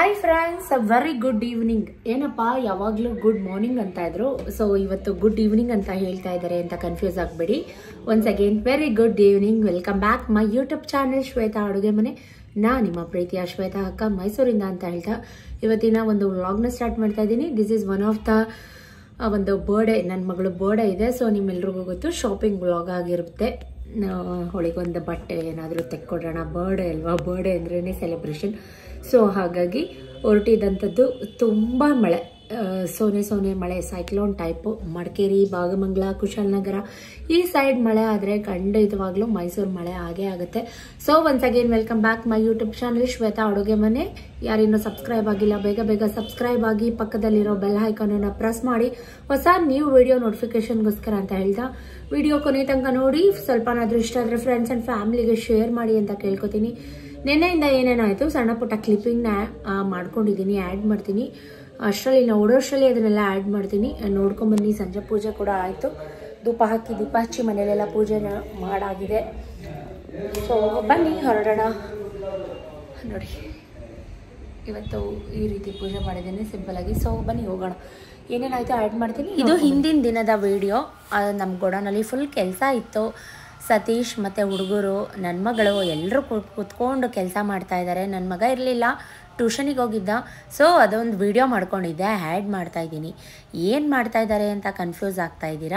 Hi friends, very good evening. ಏನಪ್ಪಾ ಯಾವಾಗಲೂ good morning ಅಂತ ಇದ್ರು, ಸೊ ಇವತ್ತು ಗುಡ್ ಈವ್ನಿಂಗ್ ಅಂತ ಹೇಳ್ತಾ ಇದ್ದಾರೆ ಅಂತ ಕನ್ಫ್ಯೂಸ್ ಆಗಬೇಡಿ. Once again very good evening. Welcome back my YouTube channel Shweta ಅಡುಗೆ ಮನೆ. ನಾ ನಿಮ್ಮ ಪ್ರೀತಿಯ ಶ್ವೇತಾ ಅಕ್ಕ ಮೈಸೂರಿಂದ ಅಂತ ಹೇಳ್ತಾ ಇವತ್ತಿನ ಒಂದು ವ್ಲಾಗ್ನ ಸ್ಟಾರ್ಟ್ ಮಾಡ್ತಾ ಇದ್ದೀನಿ. This is one of the ಒಂದು ಬರ್ಡೇ, ನನ್ನ ಮಗಳು ಬರ್ಡೇ ಇದೆ. ಸೊ ನಿಮ್ಮೆಲ್ರಿಗೂ ಗೊತ್ತು, ಶಾಪಿಂಗ್ ವ್ಲಾಗ್ ಆಗಿರುತ್ತೆ. ಅವಳಿಗೊಂದು ಬಟ್ಟೆ ಏನಾದರೂ ತೆಕ್ಕೊಡೋಣ, ಬರ್ಡೇ ಅಲ್ವಾ, ಬರ್ಡೇ ಅಂದ್ರೇ ಸೆಲೆಬ್ರೇಷನ್. ಸೊ ಹಾಗಾಗಿ ಹೊರಟಿದಂಥದ್ದು. ತುಂಬ ಮಳೆ, ಸೋನೆ ಮಳೆ, ಸೈಕ್ಲೋನ್ ಟೈಪು. ಮಡಿಕೇರಿ, ಭಾಗಮಂಗಲ, ಕುಶಾಲನಗರ ಈ ಸೈಡ್ ಮಳೆ ಆದರೆ ಖಂಡಿತವಾಗ್ಲೂ ಮೈಸೂರು ಮಳೆ ಆಗೇ ಆಗುತ್ತೆ. So once again welcome back my YouTube channel Shweta ಅಡುಗೆ ಮನೆ. ಯಾರಿನ್ನೂ ಸಬ್ಸ್ಕ್ರೈಬ್ ಆಗಿಲ್ಲ ಬೇಗ ಸಬ್ಸ್ಕ್ರೈಬ್ ಆಗಿ, ಪಕ್ಕದಲ್ಲಿರೋ ಬೆಲ್ ಐಕಾನನ್ನು ಪ್ರೆಸ್ ಮಾಡಿ ಹೊಸ ನ್ಯೂ ವಿಡಿಯೋ ನೋಟಿಫಿಕೇಶನ್ಗೋಸ್ಕರ ಅಂತ ಹೇಳ್ತಾ ವಿಡಿಯೋ ಕೊನೆ ತನಕ ನೋಡಿ. ಸ್ವಲ್ಪನಾದ್ರೂ ಇಷ್ಟ ಆದರೆ ಫ್ರೆಂಡ್ಸ್ ಆ್ಯಂಡ್ ಫ್ಯಾಮಿಲಿಗೆ ಶೇರ್ ಮಾಡಿ ಅಂತ ಕೇಳ್ಕೊತೀನಿ. ನಿನ್ನೆಯಿಂದ ಏನೇನಾಯಿತು ಸಣ್ಣ ಪುಟ್ಟ ಕ್ಲಿಪ್ಪಿಂಗ್ನ ಮಾಡ್ಕೊಂಡಿದ್ದೀನಿ, ಆ್ಯಡ್ ಮಾಡ್ತೀನಿ. ಅಷ್ಟರಲ್ಲಿ ನೋಡೋಷ್ಟರಲ್ಲಿ ಅದನ್ನೆಲ್ಲ ಆ್ಯಡ್ ಮಾಡ್ತೀನಿ, ನೋಡ್ಕೊಂಬನ್ನಿ. ಸಂಜೆ ಪೂಜೆ ಕೂಡ ಆಯಿತು, ಧೂಪ ಹಾಕಿ ದೀಪ ಹಚ್ಚಿ ಮನೆಯಲ್ಲೆಲ್ಲ ಪೂಜೆನ ಮಾಡಾಗಿದೆ. ಸೊ ಬನ್ನಿ ಹೊರಡೋಣ. ನೋಡಿ ಇವತ್ತು ಈ ರೀತಿ ಪೂಜೆ ಮಾಡಿದ್ದೀನಿ ಸಿಂಪಲಾಗಿ. ಸೊ ಬನ್ನಿ ಹೋಗೋಣ. ಏನೇನಾಯಿತು ಆ್ಯಡ್ ಮಾಡ್ತೀನಿ. ಇದು ಹಿಂದಿನ ದಿನದ ವಿಡಿಯೋ. ನಮ್ಮ ಗೋಡನಲ್ಲಿ ಫುಲ್ ಕೆಲಸ ಇತ್ತು. ಸತೀಶ್ ಮತ್ತು ಹುಡುಗರು, ನನ್ನ ಮಗಳು ಎಲ್ಲರೂ ಕೂತ್ಕೊಂಡು ಕೆಲಸ ಮಾಡ್ತಾಯಿದ್ದಾರೆ. ನನ್ನ ಮಗ ಇರಲಿಲ್ಲ, ಟ್ಯೂಷನಿಗೆ ಹೋಗಿದ್ದ. ಸೊ ಅದೊಂದು ವಿಡಿಯೋ ಮಾಡ್ಕೊಂಡಿದ್ದೆ, ಆ್ಯಡ್ ಮಾಡ್ತಾಯಿದ್ದೀನಿ. ಏನು ಮಾಡ್ತಾಯಿದ್ದಾರೆ ಅಂತ ಕನ್ಫ್ಯೂಸ್ ಆಗ್ತಾಯಿದ್ದೀರಾ?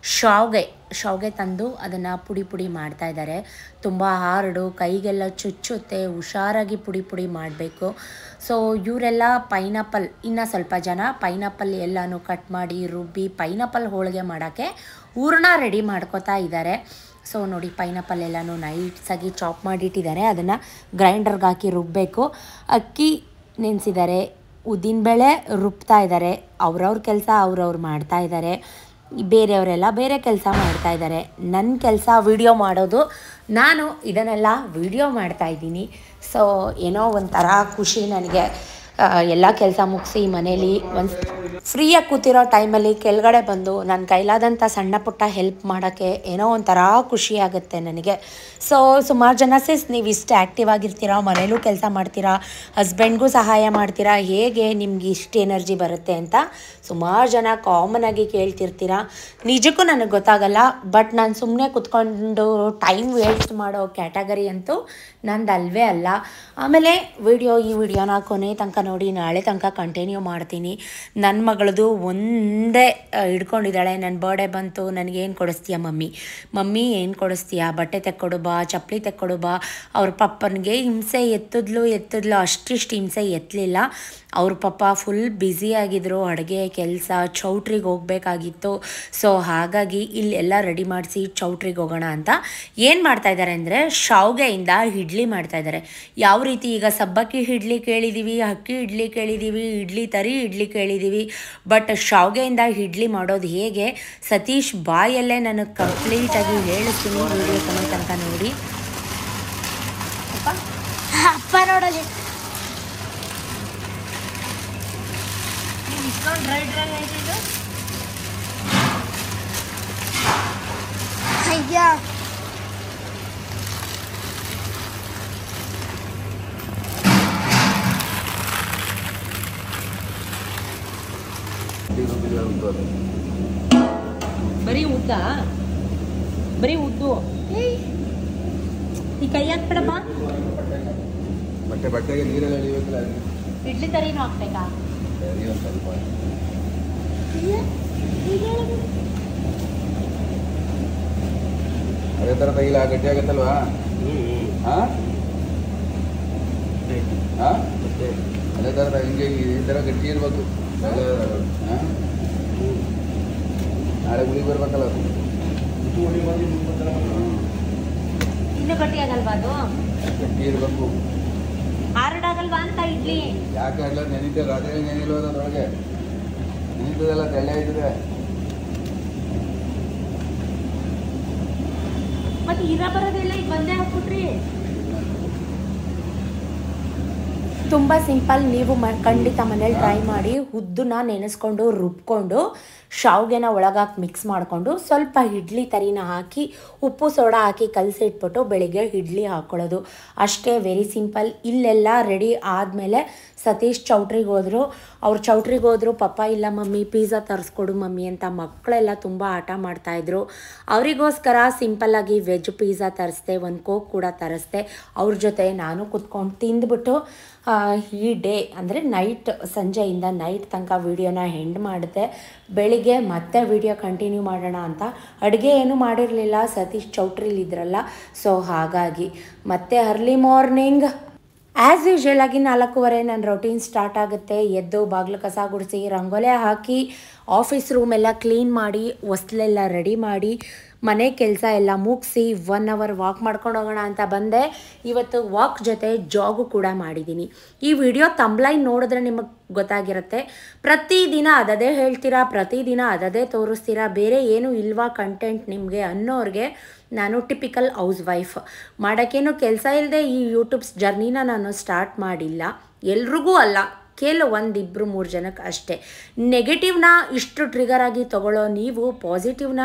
ಶಾವ್ಗೆ ತಂದು ಅದನ್ನು ಪುಡಿ ಮಾಡ್ತಾಯಿದ್ದಾರೆ. ತುಂಬ ಹಾರ್ಡು, ಕೈಗೆಲ್ಲ ಚುಚ್ಚುತ್ತೆ, ಹುಷಾರಾಗಿ ಪುಡಿ ಮಾಡಬೇಕು. ಸೊ ಇವರೆಲ್ಲ ಪೈನಾಪಲ್, ಇನ್ನು ಸ್ವಲ್ಪ ಜನ ಪೈನಾಪಲ್ ಎಲ್ಲನೂ ಕಟ್ ಮಾಡಿ ರುಬ್ಬಿ ಪೈನಾಪಲ್ ಹೋಳಿಗೆ ಮಾಡೋಕ್ಕೆ ಹೂರಣ ರೆಡಿ ಮಾಡ್ಕೋತಾ ಇದ್ದಾರೆ. ಸೊ ನೋಡಿ, ಪೈನಾಪಲ್ ಎಲ್ಲನೂ ನೈಟ್ಸಾಗಿ ಚಾಪ್ ಮಾಡಿಟ್ಟಿದ್ದಾರೆ. ಅದನ್ನು ಗ್ರೈಂಡರ್ಗೆ ಹಾಕಿ ರುಬ್ಬಬೇಕು. ಅಕ್ಕಿ ನೆನೆಸಿದ್ದಾರೆ, ಉದ್ದಿನಬೇಳೆ ರುಬ್ತಾ ಇದ್ದಾರೆ. ಅವ್ರವ್ರ ಕೆಲಸ ಅವ್ರವ್ರು ಮಾಡ್ತಾ ಇದ್ದಾರೆ. ಬೇರೆಯವರೆಲ್ಲ ಬೇರೆ ಕೆಲಸ ಮಾಡ್ತಾ ಇದ್ದಾರೆ. ನನ್ನ ಕೆಲಸ ವಿಡಿಯೋ ಮಾಡೋದು. ನಾನು ಇದನ್ನೆಲ್ಲ ವಿಡಿಯೋ ಮಾಡ್ತಾಯಿದ್ದೀನಿ. ಸೊ ಏನೋ ಒಂಥರ ಖುಷಿ ನನಗೆ. ಎಲ್ಲ ಕೆಲಸ ಮುಗಿಸಿ ಮನೇಲಿ ಒಂದು ಫ್ರೀಯಾಗಿ ಕೂತಿರೋ ಟೈಮಲ್ಲಿ ಕೆಳಗಡೆ ಬಂದು ನನ್ನ ಕೈಲಾದಂಥ ಸಣ್ಣ ಪುಟ್ಟ ಹೆಲ್ಪ್ ಮಾಡೋಕ್ಕೆ ಏನೋ ಒಂಥರ ಖುಷಿ ಆಗುತ್ತೆ ನನಗೆ. ಸೊ ಸುಮಾರು ಜನ ನೀವು ಇಷ್ಟು ಆ್ಯಕ್ಟಿವ್ ಆಗಿರ್ತೀರಾ, ಮನೇಲೂ ಕೆಲಸ ಮಾಡ್ತೀರಾ, ಹಸ್ಬೆಂಡ್ಗೂ ಸಹಾಯ ಮಾಡ್ತೀರಾ, ಹೇಗೆ ನಿಮ್ಗೆ ಇಷ್ಟು ಎನರ್ಜಿ ಬರುತ್ತೆ ಅಂತ ಸುಮಾರು ಜನ ಕಾಮನಾಗಿ ಕೇಳ್ತಿರ್ತೀರಾ. ನಿಜಕ್ಕೂ ನನಗೆ ಗೊತ್ತಾಗಲ್ಲ, ಬಟ್ ನಾನು ಸುಮ್ಮನೆ ಕೂತ್ಕೊಂಡು ಟೈಮ್ ವೇಸ್ಟ್ ಮಾಡೋ ಕ್ಯಾಟಗರಿ ಅಂತೂ ನಂದು ಅಲ್ವೇ ಅಲ್ಲ. ಆಮೇಲೆ ಈ ವಿಡಿಯೋನ ಕೊನೆ ತನಕ ನೋಡಿ, ನಾಳೆ ತನಕ ಕಂಟಿನ್ಯೂ ಮಾಡ್ತೀನಿ. ನನ್ನ ಮಗಳದು ಒಂದೇ ಹಿಡ್ಕೊಂಡಿದ್ದಾಳೆ. ನನ್ನ ಬರ್ಡೇ ಬಂತು, ನನಗೇನು ಕೊಡಿಸ್ತೀಯ ಮಮ್ಮಿ ಏನು ಕೊಡಿಸ್ತೀಯ, ಬಟ್ಟೆ ತೆಕ್ಕೊಡು ಬಾ, ಚಪ್ಪಲಿ ತೆಕ್ಕೊಡು ಬಾ. ಅವ್ರ ಪಪ್ಪನಿಗೆ ಹಿಂಸೆ ಎತ್ತಿದ್ಲು ಅಷ್ಟಿಷ್ಟು ಹಿಂಸೆ ಎತ್ತಲಿಲ್ಲ. ಅವ್ರ ಪಪ್ಪ ಫುಲ್ ಬ್ಯುಸಿಯಾಗಿದ್ದರು, ಅಡುಗೆ ಕೆಲಸ, ಚೌಟ್ರಿಗೆ ಹೋಗಬೇಕಾಗಿತ್ತು. ಸೊ ಹಾಗಾಗಿ ಇಲ್ಲೆಲ್ಲ ರೆಡಿ ಮಾಡಿಸಿ ಚೌಟ್ರಿಗೆ ಹೋಗೋಣ ಅಂತ ಏನು ಮಾಡ್ತಾಯಿದ್ದಾರೆ ಅಂದರೆ, ಶಾವ್ಗೆಯಿಂದ ಇಡ್ಲಿ ಮಾಡ್ತಾಯಿದ್ದಾರೆ. ಯಾವ ರೀತಿ, ಈಗ ಸಬ್ಬಕ್ಕಿ ಇಡ್ಲಿ ಕೇಳಿದ್ದೀವಿ, ಅಕ್ಕಿ ಇಡ್ಲಿ ಕೇಳಿದ್ದೀವಿ, ತರಿ ಇಡ್ಲಿ ಕೇಳಿದ್ದೀವಿ, ಬಟ್ ಶಾವ್ಗೆಯಿಂದ ಇಡ್ಲಿ ಮಾಡೋದು ಹೇಗೆ ಸತೀಶ್ ಬಾಯಲ್ಲೇ ನನಗೆ ಕಂಪ್ಲೀಟಾಗಿ ಹೇಳಿಸ್ತೀನಿ. ವಿಡಿಯೋ ತನಕ ನೋಡಿ. ಅಪ್ಪ ನೋಡಲಿ ಡ್ರೈ ಆಯ್ತಿದ್ದು. ಅಯ್ಯ ಬರೀ ಉದ್ದು ಈ ಕೈ ಹಾಕ್ಬಿಡಮ್ಮ. ಬಟ್ಟೆಗೆ ನೀರೆಲ್ಲ ಇಳಿಬೇಕಲ್ಲ, ಇಡ್ಲಿ ತರಿನೂ ಹಾಕ್ಬೇಕಾ? ಸ್ವಲ್ಪ ಅದೇ ಥರ ತೆಗಿಲ್ಲ, ಗಟ್ಟಿ ಆಗತ್ತಲ್ವಾ? ಅದೇ ಥರ ಹಿಂಗೆ ಈ ಥರ ಗಟ್ಟಿ ಇರ್ಬೇಕು. ನಾಳೆ ಗುಳಿ ಬರ್ಬೇಕಲ್ಲ ಅದು. ಇನ್ನೂ ಗಟ್ಟಿ ಆಗಲ್ವಾ? ಅದು ಗಟ್ಟಿ ಇರಬೇಕು, ಹಾರ್ಡಾಗಲ್ವಾ ಅಂತ ಇಡ್ಲಿ. ಯಾಕೆ ಆಗಲ್ಲ, ನೆನೀತದೆ, ರಾತ್ರಿ ನೆನಿಲ್ವದ ಅದರೊಳಗೆ ನೆನೀತದಲ್ಲ, ತೆಳ್ಳೆ ಆಯ್ತದೆ. ಮತ್ತೆ ಬರೋದಿಲ್ಲ, ಈಗ ಬಂದೇ ಹಾಕ್ಬಿಟ್ರಿ. ತುಂಬ ಸಿಂಪಲ್. ನೀವು ಖಂಡಿತ ಮನೇಲಿ ಟ್ರೈ ಮಾಡಿ. ಉದ್ದನ್ನ ನೆನೆಸ್ಕೊಂಡು ರುಬ್ಕೊಂಡು ಶಾವ್ಗೆನ ಒಳಗಾಕಿ ಮಿಕ್ಸ್ ಮಾಡಿಕೊಂಡು ಸ್ವಲ್ಪ ಇಡ್ಲಿ ತರಿನ ಹಾಕಿ ಉಪ್ಪು ಸೋಡಾ ಹಾಕಿ ಕಲಸಿಟ್ಬಿಟ್ಟು ಬೆಳಿಗ್ಗೆ ಇಡ್ಲಿ ಹಾಕ್ಕೊಳ್ಳೋದು ಅಷ್ಟೇ. Very simple. ಇಲ್ಲೆಲ್ಲ ರೆಡಿ ಆದಮೇಲೆ ಸತೀಶ್ ಚೌಟ್ರಿಗೆ ಹೋದರು. ಅವ್ರು ಚೌಟ್ರಿಗೆ ಹೋದರು. ಪಪ್ಪ ಇಲ್ಲ ಮಮ್ಮಿ ಪಿಜ್ಜಾ ತರಿಸ್ಕೊಡು ಮಮ್ಮಿ ಅಂತ ಮಕ್ಕಳೆಲ್ಲ ತುಂಬ ಆಟ ಮಾಡ್ತಾಯಿದ್ರು. ಅವರಿಗೋಸ್ಕರ ಸಿಂಪಲ್ಲಾಗಿ ವೆಜ್ ಪಿಜ್ಜಾ ತರಿಸ್ದೆ, ಒಂದು ಕೋಕ್ ಕೂಡ ತರಿಸ್ದೆ. ಅವ್ರ ಜೊತೆ ನಾನು ಕುತ್ಕೊಂಡು ತಿಂದ್ಬಿಟ್ಟು ಈ ಡೇ ಅಂದರೆ ನೈಟ್, ಸಂಜೆಯಿಂದ ನೈಟ್ ತನಕ ವೀಡಿಯೋನ ಎಂಡ್ ಮಾಡಿದೆ. ಬೆಳಿಗ್ಗೆ ಮತ್ತೆ ವೀಡಿಯೋ ಕಂಟಿನ್ಯೂ ಮಾಡೋಣ ಅಂತ. ಅಡುಗೆ ಏನೂ ಮಾಡಿರಲಿಲ್ಲ, ಸತೀಶ್ ಚೌಟ್ರಿಲಿದ್ರಲ್ಲ, ಸೊ ಹಾಗಾಗಿ ಮತ್ತೆ ಅರ್ಲಿ ಮಾರ್ನಿಂಗ್ ಆ್ಯಸ್ ಯೂಶ್ವಲ್ ಆಗಿ 4:15 ನನ್ನ ರೊಟೀನ್ ಸ್ಟಾರ್ಟ್ ಆಗುತ್ತೆ. ಎದ್ದು ಬಾಗಿಲು ಕಸ ಗುಡಿಸಿ ರಂಗೋಲೆ ಹಾಕಿ ಆಫೀಸ್ ರೂಮೆಲ್ಲ ಕ್ಲೀನ್ ಮಾಡಿ ಹೊಸ್ಲೆಲ್ಲ ರೆಡಿ ಮಾಡಿ ಮನೆ ಕೆಲಸ ಎಲ್ಲ ಮುಗಿಸಿ 1 ಅವರ್ ವಾಕ್ ಮಾಡ್ಕೊಂಡು ಹೋಗೋಣ ಅಂತ ಬಂದೆ. ಇವತ್ತು ವಾಕ್ ಜೊತೆ ಜಾಗು ಕೂಡ ಮಾಡಿದ್ದೀನಿ. ಈ ವಿಡಿಯೋ ತಂಬ್ಲೈನ್ ನೋಡಿದ್ರೆ ನಿಮಗೆ ಗೊತ್ತಾಗಿರುತ್ತೆ. ಪ್ರತಿದಿನ ಅದದೇ ಹೇಳ್ತೀರಾ, ಪ್ರತಿದಿನ ಅದದೇ ತೋರಿಸ್ತೀರಾ, ಬೇರೆ ಏನೂ ಇಲ್ವಾ ಕಂಟೆಂಟ್ ನಿಮಗೆ ಅನ್ನೋರಿಗೆ ನಾನು ಟಿಪಿಕಲ್ ಹೌಸ್ ವೈಫ್. ಮಾಡೋಕ್ಕೇನು ಕೆಲಸ ಇಲ್ಲದೆ ಈ ಯೂಟ್ಯೂಬ್ಸ್ ಜರ್ನಿನ ನಾನು ಸ್ಟಾರ್ಟ್ ಮಾಡಿಲ್ಲ. ಎಲ್ರಿಗೂ ಅಲ್ಲ, ಕೆಲವೊಂದು 2-3 ಜನಕ್ಕೆ ಅಷ್ಟೇ. ನೆಗೆಟಿವ್ನ ಇಷ್ಟು ಟ್ರಿಗರ್ ಆಗಿ ತಗೊಳ್ಳೋ ನೀವು ಪಾಸಿಟಿವ್ನ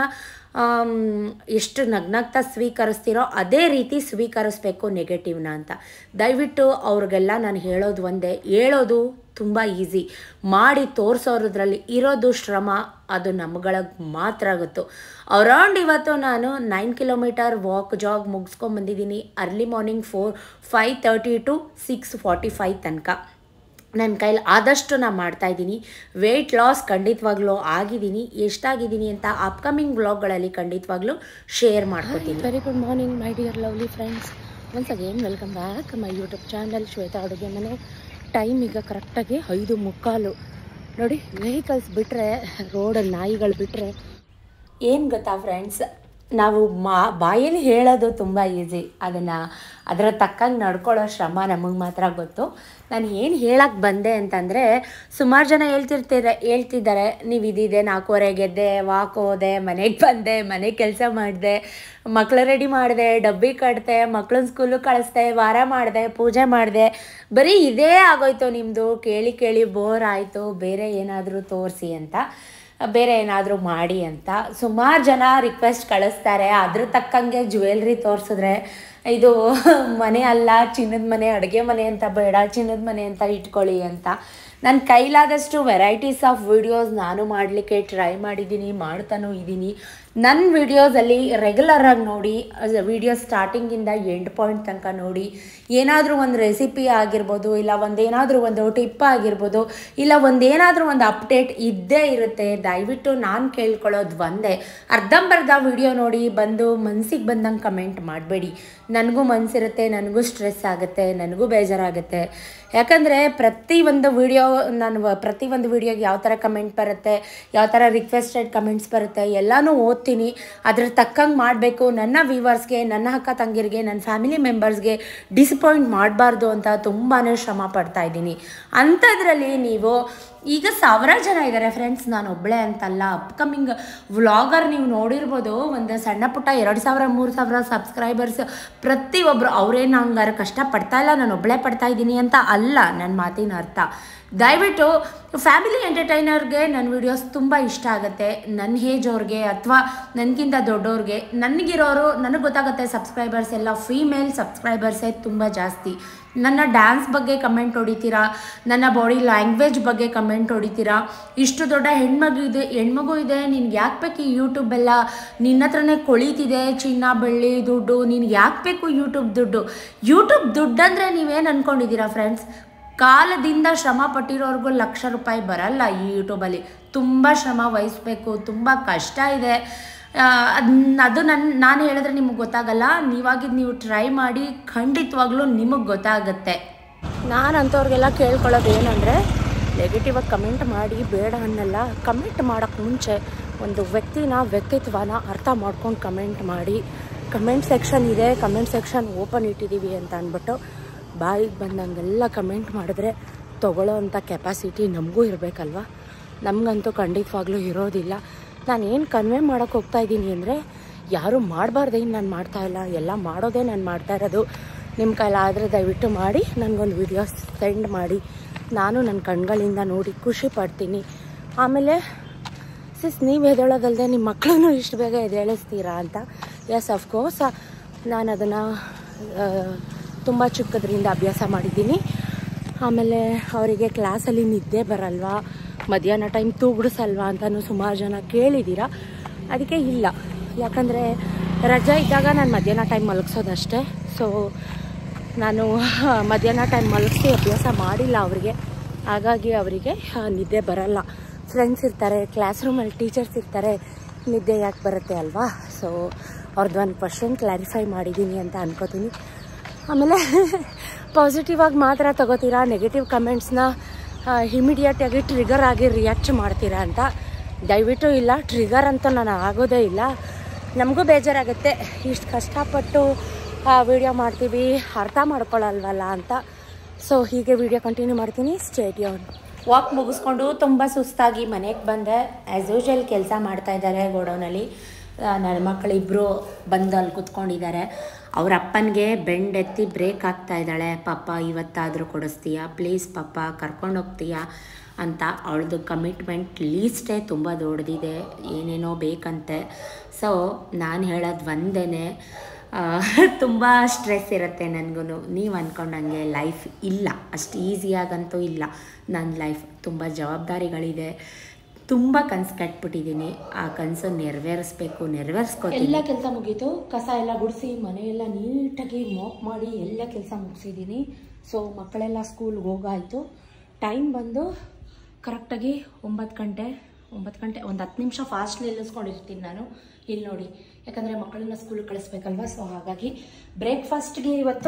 ಎಷ್ಟು ನಗ್ನಗ್ತಾ ಸ್ವೀಕರಿಸ್ತೀರೋ ಅದೇ ರೀತಿ ಸ್ವೀಕರಿಸ್ಬೇಕು ನೆಗೆಟಿವ್ನ ಅಂತ. ದಯವಿಟ್ಟು ಅವ್ರಿಗೆಲ್ಲ ನಾನು ಹೇಳೋದು ಒಂದೇ, ಹೇಳೋದು ತುಂಬ ಈಸಿ, ಮಾಡಿ ತೋರಿಸೋದ್ರಲ್ಲಿ ಇರೋದು ಶ್ರಮ, ಅದು ನಮ್ಗಳಿಗೆ ಮಾತ್ರ ಗೊತ್ತು. ಅರೌಂಡ್ ಇವತ್ತು ನಾನು 9 ಕಿಲೋಮೀಟರ್ ವಾಕ್ ಜಾಗ್ ಮುಗಿಸ್ಕೊಂಬಂದಿದ್ದೀನಿ. ಅರ್ಲಿ ಮಾರ್ನಿಂಗ್ 5:30 to 6:45 ತನಕ ನನ್ನ ಕೈಲಿ ಆದಷ್ಟು ನಾನು ಮಾಡ್ತಾಯಿದ್ದೀನಿ. ವೆಯ್ಟ್ ಲಾಸ್ ಖಂಡಿತವಾಗ್ಲೂ ಆಗಿದ್ದೀನಿ. ಎಷ್ಟಾಗಿದ್ದೀನಿ ಅಂತ ಅಪ್ಕಮಿಂಗ್ ವ್ಲಾಗ್ಗಳಲ್ಲಿ ಖಂಡಿತವಾಗ್ಲೂ ಶೇರ್ ಮಾಡ್ಕೊತೀನಿ. Very good morning my dear lovely friends. Once again welcome back my YouTube channel Shweta ಅಡುಗೆ ಮನೆ. ಟೈಮ್ ಈಗ ಕರೆಕ್ಟಾಗಿ 5:45. ನೋಡಿ, ವೆಹಿಕಲ್ಸ್ ಬಿಟ್ಟರೆ, ರೋಡಲ್ಲಿ ನಾಯಿಗಳು ಬಿಟ್ಟರೆ, ಏನು ಗೊತ್ತಾ ಫ್ರೆಂಡ್ಸ್, ನಾವು ಬಾಯಲ್ಲಿ ಹೇಳೋದು ತುಂಬ ಈಸಿ, ಅದರ ತಕ್ಕಂಗೆ ನಡ್ಕೊಳ್ಳೋ ಶ್ರಮ ನಮಗೆ ಮಾತ್ರ ಗೊತ್ತು. ನಾನು ಏನು ಹೇಳಕ್ಕೆ ಬಂದೆ ಅಂತಂದರೆ, ಸುಮಾರು ಜನ ಹೇಳ್ತಿದ್ದಾರೆ ನೀವು ಇದಿದೆ 4:15 ಎದ್ದೆ, ವಾಕ್ ಹೋದೆ, ಮನೆಗೆ ಬಂದೆ, ಮನೆ ಕೆಲಸ ಮಾಡಿದೆ, ಮಕ್ಕಳು ರೆಡಿ ಮಾಡಿದೆ, ಡಬ್ಬಿ ಕಟ್ದೆ, ಮಕ್ಕಳನ್ನ ಸ್ಕೂಲಿಗೆ ಕಳಿಸ್ದೆ, ವಾರ ಮಾಡಿದೆ, ಪೂಜೆ ಮಾಡಿದೆ, ಬರೀ ಇದೇ ಆಗೋಯ್ತು ನಿಮ್ಮದು, ಕೇಳಿ ಕೇಳಿ ಬೋರ್ ಆಯಿತು, ಬೇರೆ ಏನಾದರೂ ತೋರಿಸಿ ಅಂತ, ಬೇರೆ ಏನಾದರೂ ಮಾಡಿ ಅಂತ ಸುಮಾರು ಜನ ರಿಕ್ವೆಸ್ಟ್ ಕಳಿಸ್ತಾರೆ. ಅದ್ರ ತಕ್ಕಂಗೆ ಜ್ಯುವೆಲ್ರಿ ತೋರಿಸಿದ್ರೆ ಇದು ಮನೆ ಅಲ್ಲ, ಚಿನ್ನದ ಮನೆ, ಅಡುಗೆ ಮನೆ ಅಂತ ಬೇಡ, ಚಿನ್ನದ ಮನೆ ಅಂತ ಇಟ್ಕೊಳ್ಳಿ ಅಂತ. ನನ್ನ ಕೈಲಾದಷ್ಟು ವೆರೈಟೀಸ್ ಆಫ್ ವೀಡಿಯೋಸ್ ನಾನು ಮಾಡಲಿಕ್ಕೆ ಟ್ರೈ ಮಾಡಿದ್ದೀನಿ, ಮಾಡ್ತಾನೂ ಇದ್ದೀನಿ. ನನ್ನ ವೀಡಿಯೋಸಲ್ಲಿ ರೆಗ್ಯುಲರಾಗಿ ನೋಡಿ, ವೀಡಿಯೋ ಸ್ಟಾರ್ಟಿಂಗಿಂದ ಎಂಡ್ ಪಾಯಿಂಟ್ ತನಕ ನೋಡಿ. ಏನಾದರೂ ಒಂದು ರೆಸಿಪಿ ಆಗಿರ್ಬೋದು, ಇಲ್ಲ ಒಂದೇನಾದರೂ ಒಂದು ಟಿಪ್ ಆಗಿರ್ಬೋದು, ಇಲ್ಲ ಒಂದೇನಾದರೂ ಒಂದು ಅಪ್ಡೇಟ್ ಇದ್ದೇ ಇರುತ್ತೆ. ದಯವಿಟ್ಟು ನಾನು ಕೇಳ್ಕೊಳ್ಳೋದು ಒಂದೇ, ಅರ್ಧಂಬರ್ಧ ವೀಡಿಯೋ ನೋಡಿ ಬಂದು ಮನಸ್ಸಿಗೆ ಬಂದಂಗೆ ಕಮೆಂಟ್ ಮಾಡಬೇಡಿ. ನನಗೂ ಮನಸ್ಸಿರುತ್ತೆ, ನನಗೂ ಸ್ಟ್ರೆಸ್ ಆಗುತ್ತೆ, ನನಗೂ ಬೇಜಾರಾಗುತ್ತೆ. ಯಾಕಂದರೆ ಪ್ರತಿಯೊಂದು ವೀಡಿಯೋಗೆ ಯಾವ ಥರ ಕಮೆಂಟ್ ಬರುತ್ತೆ, ಯಾವ ಥರ ರಿಕ್ವೆಸ್ಟೆಡ್ ಕಮೆಂಟ್ಸ್ ಬರುತ್ತೆ, ಎಲ್ಲನೂ ಓದ್ತೀನಿ. ಅದ್ರ ತಕ್ಕಂಗೆ ಮಾಡಬೇಕು. ನನ್ನ ವ್ಯೂವರ್ಸ್ಗೆ, ನನ್ನ ಅಕ್ಕ ತಂಗಿರಿಗೆ, ನನ್ನ ಫ್ಯಾಮಿಲಿ ಮೆಂಬರ್ಸ್ಗೆ ಡಿಸಪಾಯಿಂಟ್ ಮಾಡಬಾರ್ದು ಅಂತ ತುಂಬಾ ಶ್ರಮ ಪಡ್ತಾಯಿದ್ದೀನಿ. ಅಂಥದ್ರಲ್ಲಿ ನೀವು ಈಗ 1000 ಜನ ಇದ್ದಾರೆ ಫ್ರೆಂಡ್ಸ್, ನಾನು ಒಬ್ಬಳೇ ಅಂತಲ್ಲ. ಅಪ್ಕಮಿಂಗ್ ವ್ಲಾಗರ್ ನೀವು ನೋಡಿರ್ಬೋದು, ಒಂದು ಸಣ್ಣ ಪುಟ್ಟ 2000-3000 ಸಬ್ಸ್ಕ್ರೈಬರ್ಸ್ ಪ್ರತಿಯೊಬ್ಬರು. ಅವರೇನು ಹಂಗಾರೆ ಕಷ್ಟಪಡ್ತಾಯಿಲ್ಲ, ನಾನು ಒಬ್ಬಳೇ ಪಡ್ತಾಯಿದ್ದೀನಿ ಅಂತ ಅಲ್ಲ ನನ್ನ ಮಾತಿನ ಅರ್ಥ. ದಯವಿಟ್ಟು ಫ್ಯಾಮಿಲಿ ಎಂಟರ್ಟೈನರ್ಗೆ ನನ್ನ ವೀಡಿಯೋಸ್ ತುಂಬ ಇಷ್ಟ ಆಗುತ್ತೆ. ನನ್ನ ಏಜ್ ಅವ್ರಿಗೆ ಅಥವಾ ನನಗಿಂತ ದೊಡ್ಡವ್ರಿಗೆ, ನನಗಿರೋರು ನನಗೆ ಗೊತ್ತಾಗುತ್ತೆ ಸಬ್ಸ್ಕ್ರೈಬರ್ಸ್ ಎಲ್ಲ ಫೀಮೇಲ್ ಸಬ್ಸ್ಕ್ರೈಬರ್ಸೇ ತುಂಬ ಜಾಸ್ತಿ. ನನ್ನ ಡ್ಯಾನ್ಸ್ ಬಗ್ಗೆ ಕಮೆಂಟ್ ಹೊಡಿತೀರಾ, ನನ್ನ ಬಾಡಿ ಲ್ಯಾಂಗ್ವೇಜ್ ಬಗ್ಗೆ ಕಮೆಂಟ್ ಹೊಡಿತೀರಾ. ಇಷ್ಟು ದೊಡ್ಡ ಹೆಣ್ಮಗು ಇದೆ, ನಿನ್ಗೆ ಯಾಕೆ ಬೇಕು ಈ ಯೂಟ್ಯೂಬೆಲ್ಲ, ನಿನ್ನ ಹತ್ರನೇ ಕೊಳೀತಿದೆ ಚಿನ್ನ ಬೆಳ್ಳಿ ದುಡ್ಡು, ನಿನ್ಗೆ ಯಾಕೆ ಬೇಕು ಯೂಟ್ಯೂಬ್ ದುಡ್ಡು ಅಂದರೆ ನೀವೇನು ಅಂದ್ಕೊಂಡಿದ್ದೀರಾ ಫ್ರೆಂಡ್ಸ್? ಕಾಲದಿಂದ ಶ್ರಮ ಪಟ್ಟಿರೋರ್ಗೂ ₹1,00,000 ಬರಲ್ಲ ಈ ಯೂಟ್ಯೂಬಲ್ಲಿ. ತುಂಬ ಶ್ರಮ ವಹಿಸ್ಬೇಕು, ತುಂಬ ಕಷ್ಟ ಇದೆ. ಅದು ನಾನು ಹೇಳಿದ್ರೆ ನಿಮಗೆ ಗೊತ್ತಾಗಲ್ಲ. ನೀವು ಟ್ರೈ ಮಾಡಿ, ಖಂಡಿತವಾಗ್ಲೂ ನಿಮಗೆ ಗೊತ್ತಾಗುತ್ತೆ. ನಾನು ಅಂಥವ್ರಿಗೆಲ್ಲ ಕೇಳ್ಕೊಳ್ಳೋದು ಏನಂದರೆ, ನೆಗೆಟಿವ್ ಆಗಿ ಕಮೆಂಟ್ ಮಾಡಿ ಬೇಡ ಅನ್ನಲ್ಲ. ಕಮೆಂಟ್ ಮಾಡೋಕ್ಕೆ ಮುಂಚೆ ಒಂದು ವ್ಯಕ್ತಿತ್ವನ ಅರ್ಥ ಮಾಡ್ಕೊಂಡು ಕಮೆಂಟ್ ಮಾಡಿ. ಕಮೆಂಟ್ ಸೆಕ್ಷನ್ ಇದೆ, ಕಮೆಂಟ್ ಸೆಕ್ಷನ್ ಓಪನ್ ಇಟ್ಟಿದ್ದೀವಿ ಅಂತ ಅಂದ್ಬಿಟ್ಟು ಬಾಯಿಗೆ ಬಂದಂಗೆಲ್ಲ ಕಮೆಂಟ್ ಮಾಡಿದ್ರೆ ತೊಗೊಳ್ಳೋ ಅಂಥ ಕೆಪಾಸಿಟಿ ನಮಗೂ ಇರಬೇಕಲ್ವ. ನಮಗಂತೂ ಖಂಡಿತವಾಗ್ಲೂ ಇರೋದಿಲ್ಲ. ನಾನು ಏನು ಕನ್ವೆ ಮಾಡೋಕ್ಕೆ ಹೋಗ್ತಾಯಿದ್ದೀನಿ ಅಂದರೆ, ಯಾರು ಮಾಡಬಾರ್ದೇನು ನಾನು ಮಾಡ್ತಾಯಿಲ್ಲ, ಎಲ್ಲ ಮಾಡೋದೇ ನಾನು ಮಾಡ್ತಾ ಇರೋದು. ನಿಮ್ಮ ಕೈಲಾದರೆ ದಯವಿಟ್ಟು ಮಾಡಿ ನನಗೊಂದು ವಿಡಿಯೋ ಸೆಂಡ್ ಮಾಡಿ. ನಾನು ನನ್ನ ಕಣ್ಗಳಿಂದ ನೋಡಿ ಖುಷಿ ಪಡ್ತೀನಿ. ಆಮೇಲೆ ನೀವು ಎದ್ದೇಳೋದಲ್ಲದೆ ನಿಮ್ಮ ಮಕ್ಕಳನ್ನು ಇಷ್ಟು ಬೇಗ ಎದ್ದೇಳಿಸ್ತೀರಾ ಅಂತ. ಎಸ್ ಅಫ್ಕೋರ್ಸ್ ನಾನು ಅದನ್ನು ತುಂಬ ಚಿಕ್ಕದ್ರಿಂದ ಅಭ್ಯಾಸ ಮಾಡಿದ್ದೀನಿ. ಆಮೇಲೆ ಅವರಿಗೆ ಕ್ಲಾಸಲ್ಲಿ ನಿದ್ದೆ ಬರಲ್ವಾ, ಮಧ್ಯಾಹ್ನ ಟೈಮ್ ತೂಗುಡಿಸಲ್ವಾ ಅಂತಲೂ ಸುಮಾರು ಜನ ಕೇಳಿದ್ದೀರಾ. ಅದಕ್ಕೆ ಇಲ್ಲ, ಯಾಕಂದರೆ ರಜೆ ಇದ್ದಾಗ ನಾನು ಮಧ್ಯಾಹ್ನ ಟೈಮ್ ಮಲಗಿಸೋದಷ್ಟೇ. ಸೊ ನಾನು ಮಧ್ಯಾಹ್ನ ಟೈಮ್ ಮಲಗಿಸಿ ಅಭ್ಯಾಸ ಮಾಡಿಲ್ಲ ಅವರಿಗೆ. ಹಾಗಾಗಿ ಅವರಿಗೆ ನಿದ್ದೆ ಬರಲ್ಲ. ಫ್ರೆಂಡ್ಸ್ ಇರ್ತಾರೆ, ಕ್ಲಾಸ್ ರೂಮಲ್ಲಿ ಟೀಚರ್ಸ್ ಇರ್ತಾರೆ, ನಿದ್ದೆ ಯಾಕೆ ಬರುತ್ತೆ ಅಲ್ವಾ. ಸೊ ಅವ್ರದ್ದು ಒಂದು ಕ್ವಶನ್ ಕ್ಲಾರಿಫೈ ಮಾಡಿದ್ದೀನಿ ಅಂತ ಅನ್ಕೋತೀನಿ. ಆಮೇಲೆ ಪಾಸಿಟಿವ್ ಆಗಿ ಮಾತ್ರ ತಗೋತೀರಾ, ನೆಗೆಟಿವ್ ಕಮೆಂಟ್ಸ್ನ ಇಮಿಡಿಯೇಟಾಗಿ ಟ್ರಿಗರ್ ಆಗಿ ರಿಯಾಕ್ಟ್ ಮಾಡ್ತೀರಾ ಅಂತ ದಯವಿಟ್ಟು ಇಲ್ಲ. ಟ್ರಿಗರ್ ಅಂತೂ ನಾನು ಆಗೋದೇ ಇಲ್ಲ. ನಮಗೂ ಬೇಜಾರಾಗುತ್ತೆ, ಇಷ್ಟು ಕಷ್ಟಪಟ್ಟು ವಿಡಿಯೋ ಮಾಡ್ತೀವಿ, ಅರ್ಥ ಮಾಡ್ಕೊಳ್ಳಲ್ವಲ್ಲ ಅಂತ. ಸೊ ಹೀಗೆ ವಿಡಿಯೋ ಕಂಟಿನ್ಯೂ ಮಾಡ್ತೀನಿ. Stay tune. ವಾಕ್ ಮುಗಿಸ್ಕೊಂಡು ತುಂಬ ಸುಸ್ತಾಗಿ ಮನೆಗೆ ಬಂದೆ. ಆ್ಯಸ್ ಯೂಶ್ವಲ್ ಕೆಲಸ ಮಾಡ್ತಾಯಿದ್ದಾರೆ ಗೋಡೌನಲ್ಲಿ. ನನ್ನ ಮಕ್ಕಳಿಬ್ಬರು ಬಂದು ಅಲ್ಲಿ ಕೂತ್ಕೊಂಡಿದ್ದಾರೆ. ಅವ್ರ ಅಪ್ಪನಿಗೆ ಬೆಂಡೆತ್ತಿ ಬ್ರೇಕ್ ಆಗ್ತಾ ಇದ್ದಾಳೆ. ಪಾಪ ಇವತ್ತಾದರೂ ಕೊಡಿಸ್ತೀಯಾ ಪ್ಲೀಸ್ ಪಾಪ, ಕರ್ಕೊಂಡೋಗ್ತೀಯಾ ಅಂತ. ಅವಳದು ಕಮಿಟ್ಮೆಂಟ್ ಲೀಸ್ಟೇ ತುಂಬ ದೊಡ್ಡದಿದೆ, ಏನೇನೋ ಬೇಕಂತೆ. ಸೊ ನಾನು ಹೇಳೋದು ಒಂದೇ, ತುಂಬ ಸ್ಟ್ರೆಸ್ ಇರುತ್ತೆ ನನಗೂ. ನೀವು ಅಂದ್ಕೊಂಡಂಗೆ ಲೈಫ್ ಇಲ್ಲ, ಅಷ್ಟು ಈಸಿಯಾಗಂತೂ ಇಲ್ಲ. ನನ್ನ ಲೈಫ್ ತುಂಬ ಜವಾಬ್ದಾರಿಗಳಿದೆ, ತುಂಬ ಕನಸು ಕಟ್ಬಿಟ್ಟಿದ್ದೀನಿ. ಆ ಕನಸು ನೆರವೇರಿಸ್ಕೋತೀನಿ. ಎಲ್ಲ ಕೆಲಸ ಮುಗೀತು, ಕಸ ಎಲ್ಲ ಗುಡಿಸಿ ಮನೆಯೆಲ್ಲ ನೀಟಾಗಿ ಮಾಪ್ ಮಾಡಿ ಎಲ್ಲ ಕೆಲಸ ಮುಗಿಸಿದ್ದೀನಿ. ಸೊ ಮಕ್ಕಳೆಲ್ಲ ಸ್ಕೂಲ್ಗೆ ಹೋಗಾಯಿತು. ಟೈಮ್ ಬಂದು ಕರೆಕ್ಟಾಗಿ 9 ಗಂಟೆ ಒಂದು 10 ನಿಮಿಷ ಫಾಸ್ಟ್ ನಿಲ್ಲಿಸ್ಕೊಂಡಿರ್ತೀನಿ ನಾನು ಇಲ್ಲಿ ನೋಡಿ, ಯಾಕಂದರೆ ಮಕ್ಕಳನ್ನ ಸ್ಕೂಲ್ಗೆ ಕಳಿಸ್ಬೇಕಲ್ವ. ಸೊ ಹಾಗಾಗಿ ಬ್ರೇಕ್ಫಾಸ್ಟ್ಗೆ ಇವತ್ತು